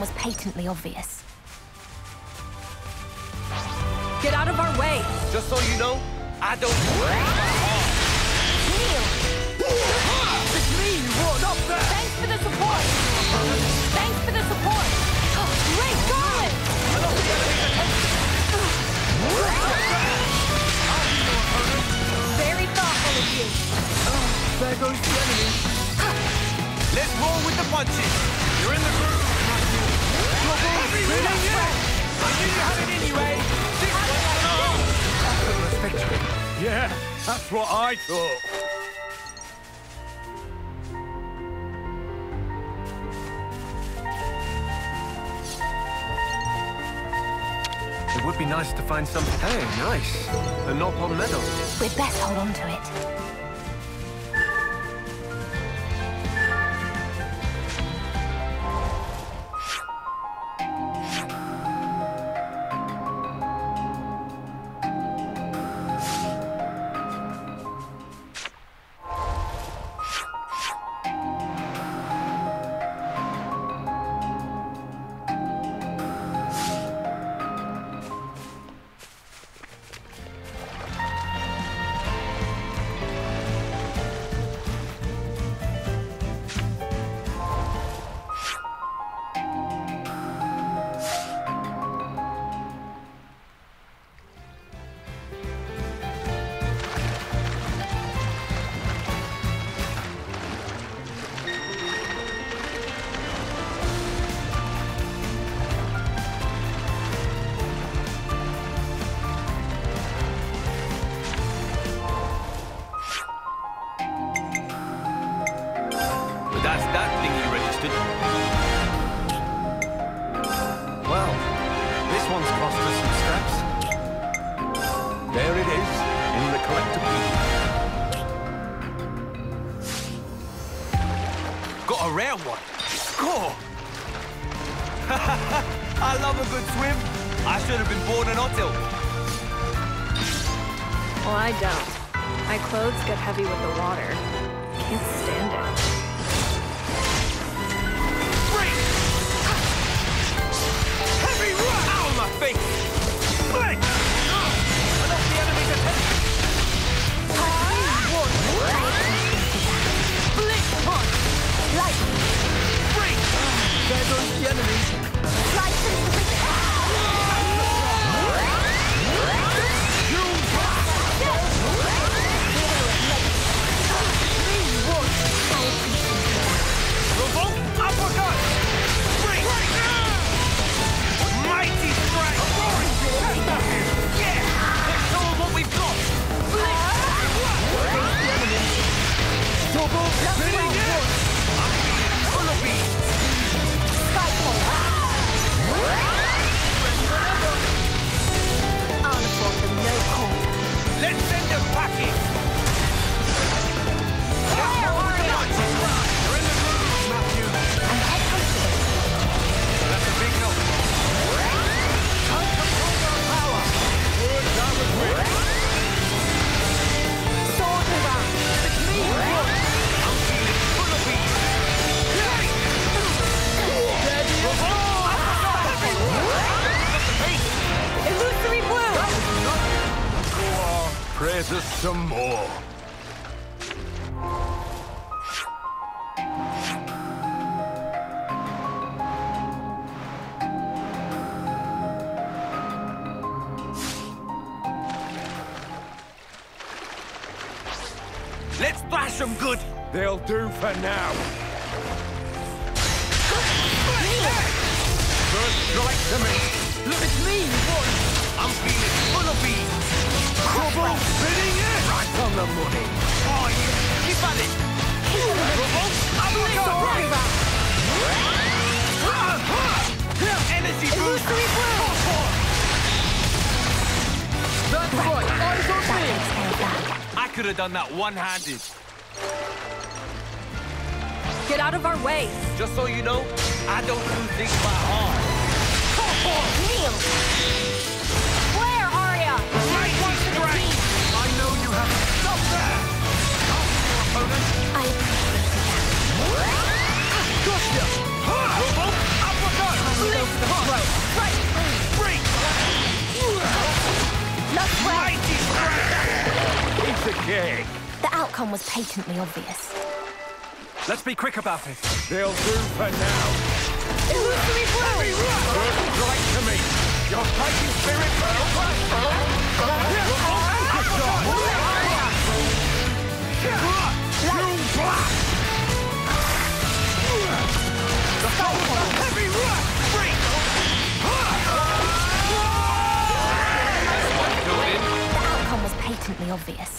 was patently obvious. Get out of our way! Just so you know, I don't... It's me, you want up there! Thanks for the support! Thanks for the support! Great garland! Very thoughtful of you. There goes the enemy. Let's roll with the punches. You're in the groove. Everyone, I knew you had it anyway. Effortless victory. Yeah, that's what I thought. It would be nice to find something. Hey, nice. A Nopon medal. We'd best hold on to it. That's that thing you registered. Well, this one's cost us some steps. There it is, in the collector. Got a rare one. Score! I love a good swim. I should have been born an otter. Well, I don't. My clothes get heavy with the water. Can't stand it. Heavy run! Ow, my face! Bang! I lost the enemy's attention. Split punch! Lightning! Break! There goes the enemy. Lightning! Revolt! Uppercut! Break! Mighty strike! Yeah! Let's show them what we've got! Double spinning punch. Full of beats! Let's send them packing! You're in the groove, Matthew! That's a big help. Time to hold our power! Good, that was quick! Sword around! It's me! I'm feeling full of beats! Illusory blue! Go on, praise us some more. Let's thrash them good! They'll do for now. First strike to me. Look, it's me, you boy. I'm feeling full of beats! Double spinning it. Right on the money. Oh, yeah! Keep at it! Revolt! Uppercut! Energy boost! That's right, eyes on me. I could have done that one-handed. Get out of our way! Just so you know, I don't do things by heart. Kneel! Where are ya? Mighty strike! I know you have. Stop there! Opponent! I appreciate that. Gotcha. Revolt! Uppercut! Piece of cake. The outcome was patently obvious. Let's be quick about it. They'll do for now. Illusory blue! Good strike to me. Your fighting spirit. Heavy rush! Break! The outcome was patently obvious.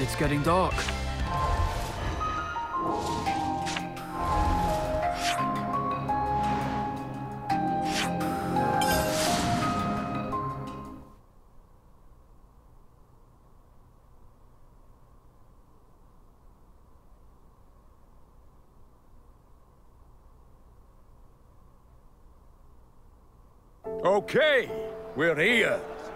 It's getting dark. Okay, we're here.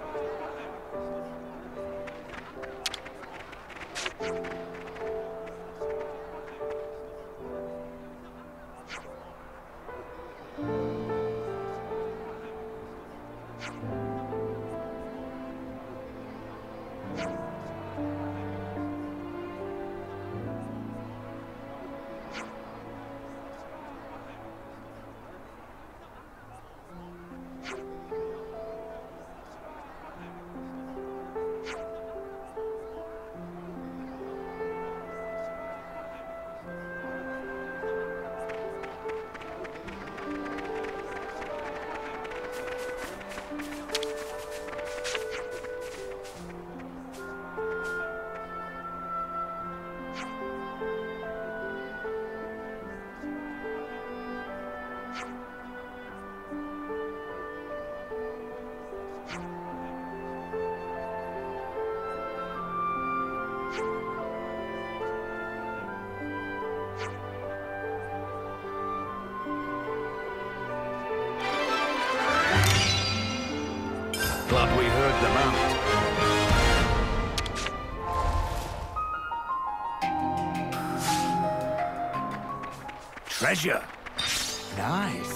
Glad we heard them out. Treasure. Nice.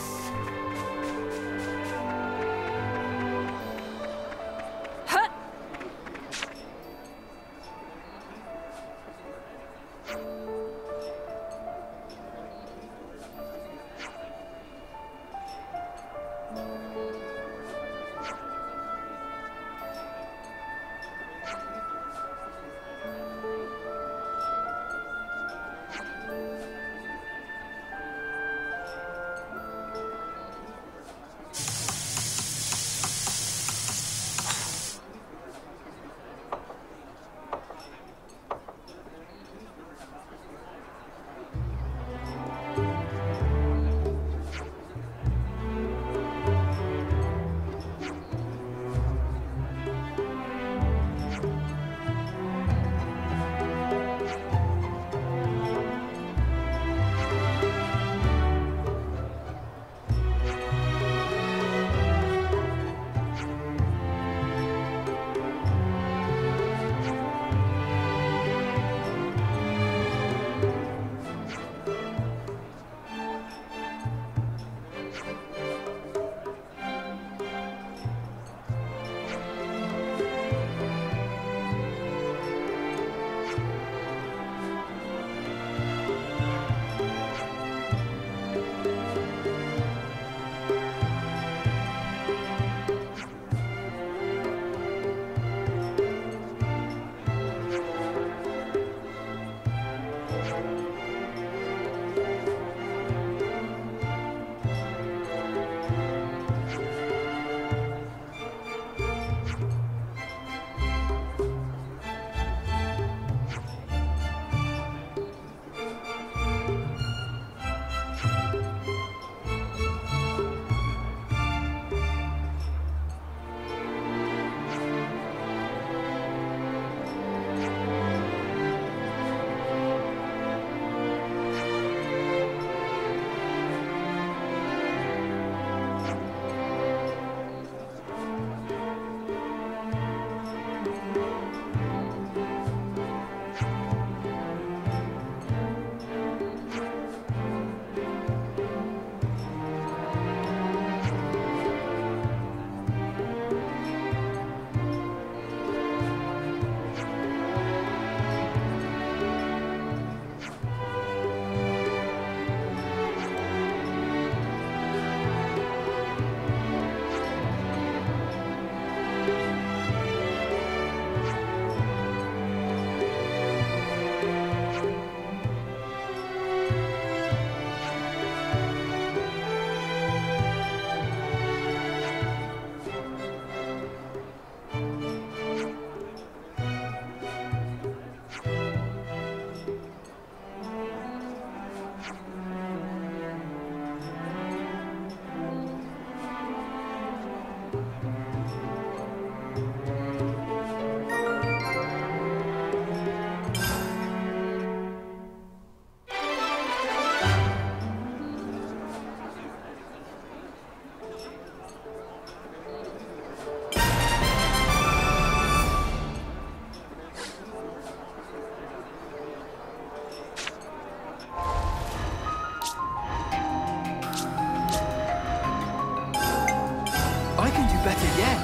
I can do better yet.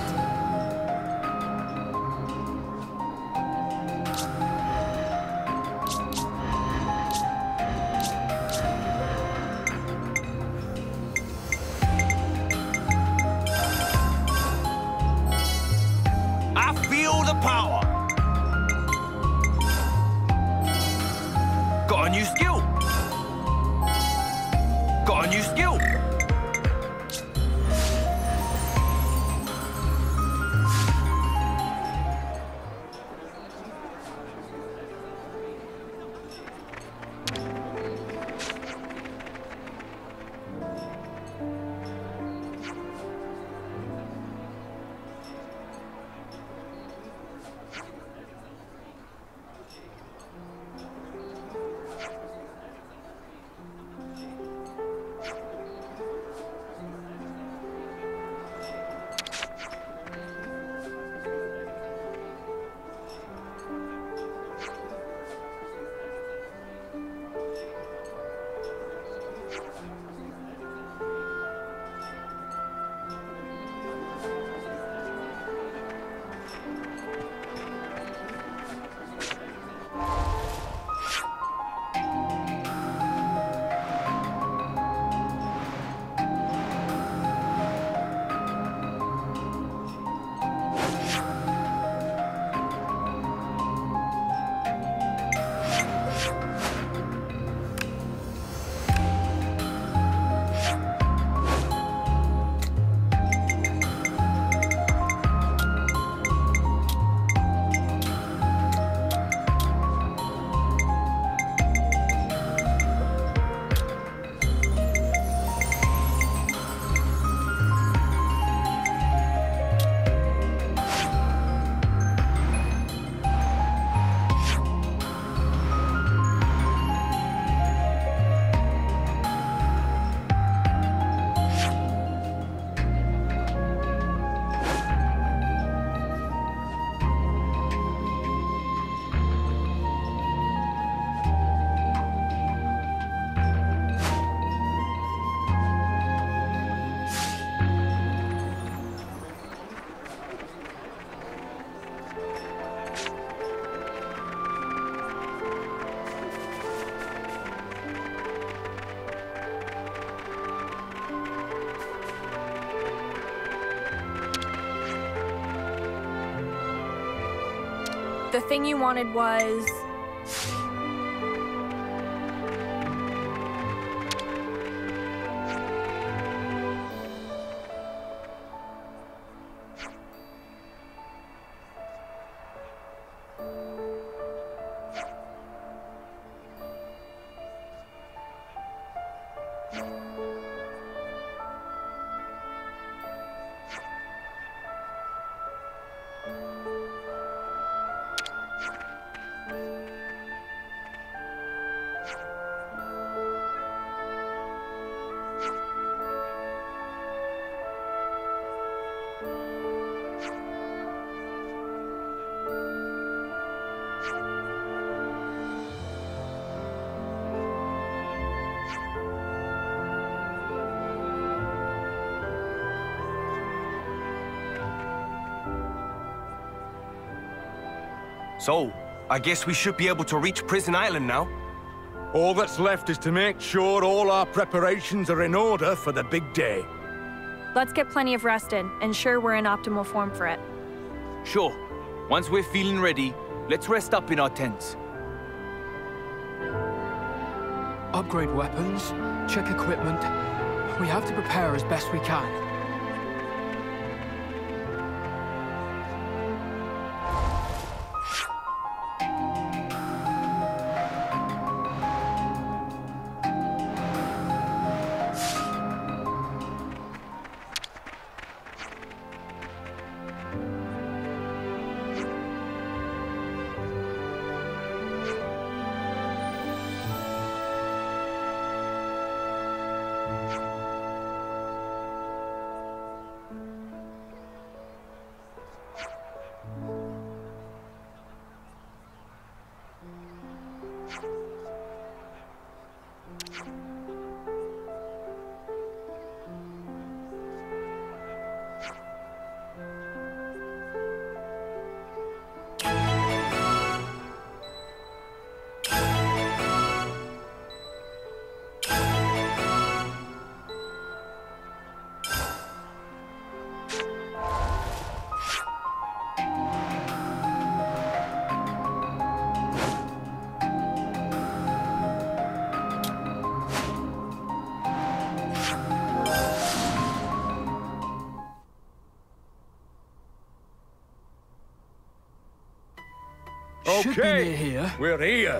I feel the power. Got a new skill. Got a new skill. The thing you wanted was... So, I guess we should be able to reach Prison Island now. All that's left is to make sure all our preparations are in order for the big day. Let's get plenty of rest in, ensure we're in optimal form for it. Sure. Once we're feeling ready, let's rest up in our tents. Upgrade weapons, check equipment. We have to prepare as best we can. should be Okay, near here. we're here.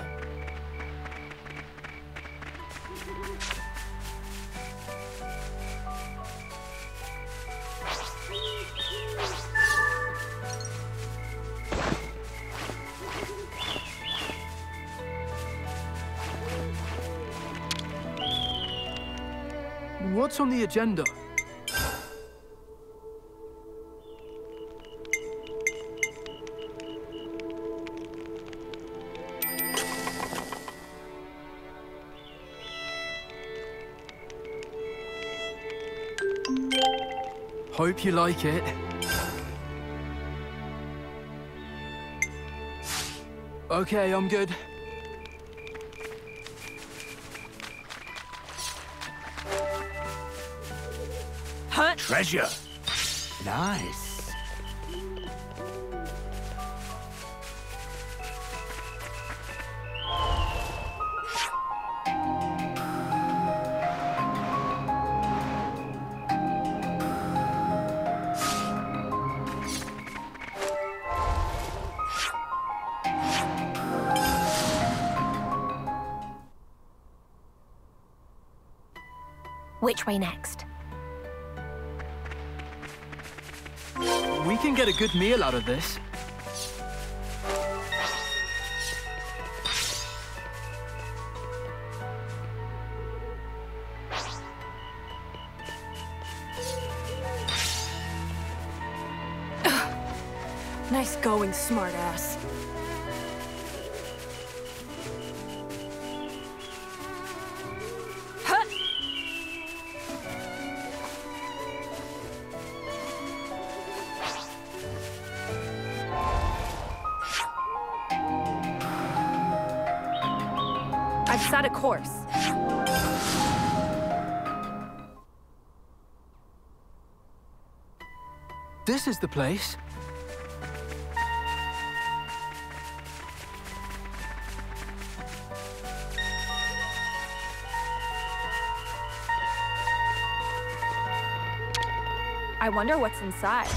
What's on the agenda? Hope you like it. Okay, I'm good. Huh? Treasure. Nice. Which way next? We can get a good meal out of this. Nice going, smartass. I've set a course. This is the place. I wonder what's inside.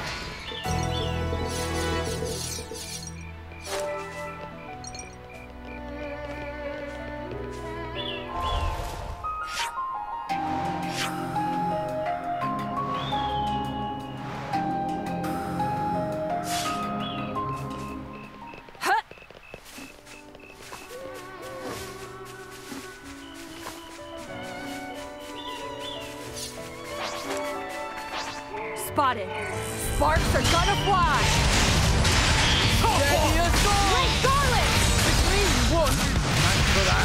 Spotted. Sparks are gonna fly. Ready as go! Great Garlic! It's me, one. Thanks for that.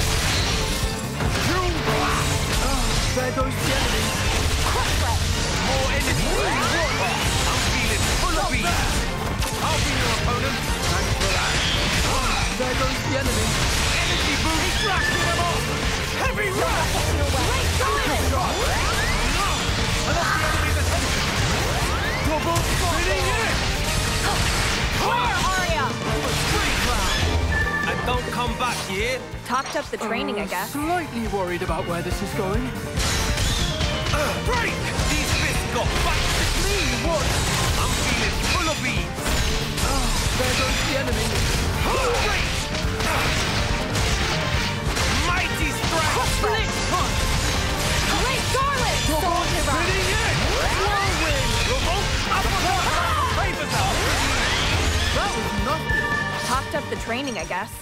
Oh, there goes the enemy. Crosslet! More energy. I'm feeling full of beat. I'll be your opponent. Thanks for that. There goes the enemy. Energy boost. Blasting them off. Heavy rush. Great Garlic! I lost the enemy's attention. Double spinning in. Fire Aria! And don't come back here. Topped up the training, I guess. Slightly worried about where this is going. Uh, break! These fists got bites. It's me, what? I'm feeling full of beats. Oh, there goes the enemy. Great! Mighty strike! Split punch! Great Garlic! Soldier Rock! Spinning in! Whirlwind! Rumo! Up on the favors out! That was nothing. Topped up the training, I guess.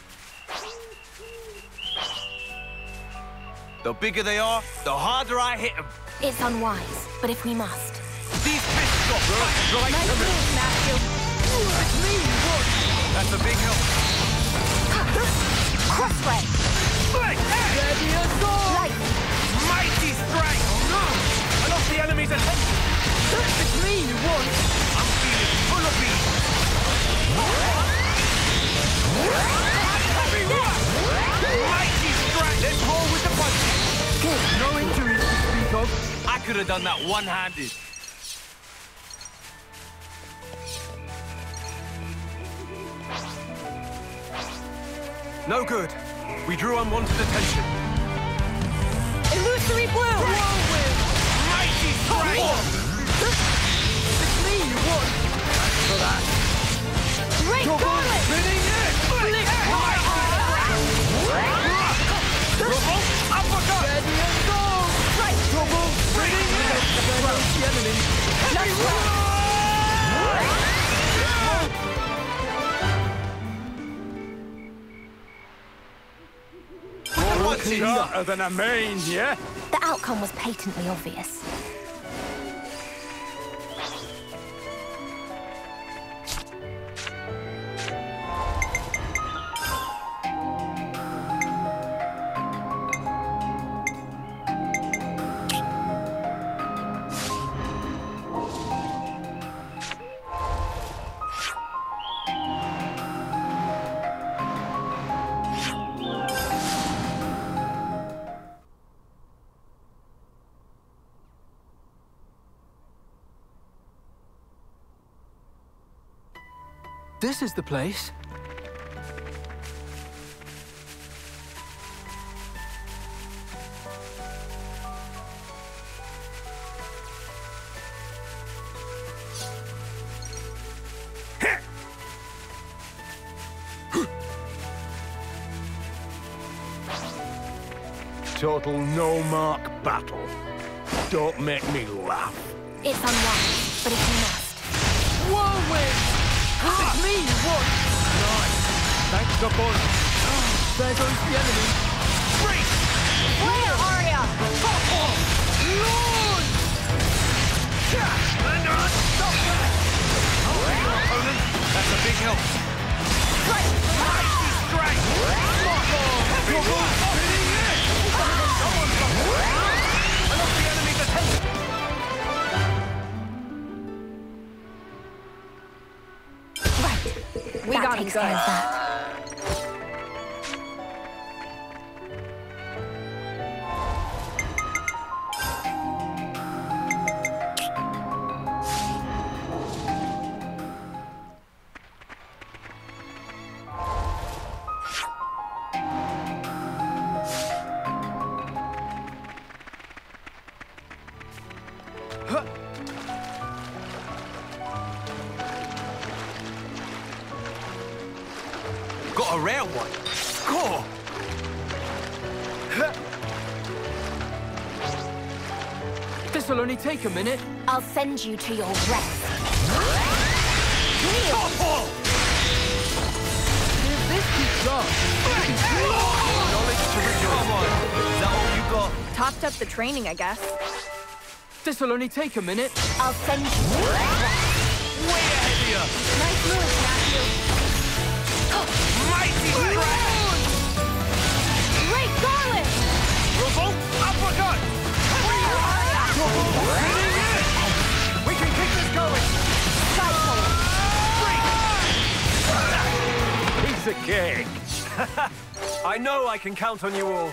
The bigger they are, the harder I hit them. It's unwise, but if we must. These fists got bites right Nice to me. move, Matthew. It's me, what? That's a big help. Crosslet! Flick! Ready as go! Light! Mighty strike! Oh no! I lost the enemy's attention. It's me you want. I'm feeling full of beat. Heavy rush! Mighty strike! Let's roll with the punches. Good. No injuries to speak of. I could have done that one-handed. No good. We drew unwanted attention. Illusory Blue! Mighty strike! It's me you want. Thanks for that. Great Garlic! Spinning in! the enemy. Let's go. Shorter than a main, yeah? The outcome was patently obvious. This is the place. Total no-mark battle. Don't make me laugh. It's unwise, but if you must. Whirlwind! It's me you want! Nice. Thanks, Nopon. There goes the enemy. Freeze! Where are ya? Lord! Stop that! Your opponent, that's a big help. Strike! Mighty strike! I love the enemy's attention. Right. We that got him, takes care of guys. that. Got a rare one. Score! This'll only take a minute. I'll send you to your rest. If this keeps up, Knowledge to rejoice. Come on. Is that all you got? Topped up the training, I guess. this'll only take a minute. I'll send you to your rest. Way ahead of you. Nice move, Matthew. Mighty strike! Great garlic! Revolt uppercut! We can keep this going! Piece of cake. I know I can count on you all.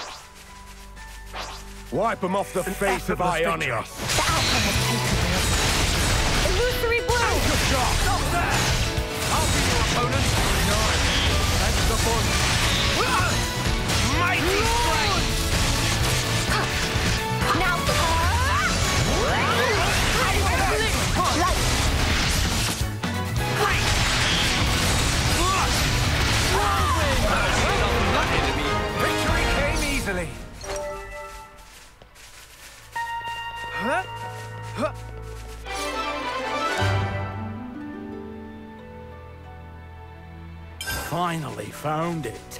Wipe them off the face of effortless Ionia. The outcome was patently Illusory blow! Stop there! I'll be your opponent. Nine. That's the fun. Mighty strike! Now for Light. Victory came easily. Huh? Huh? Finally found it.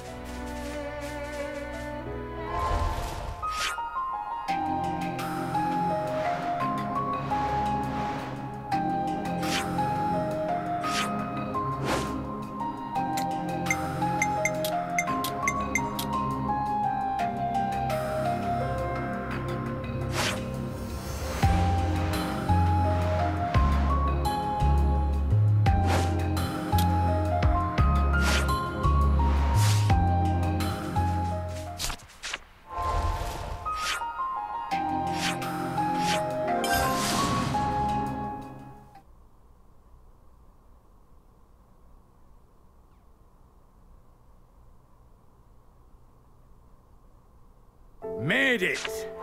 Made it!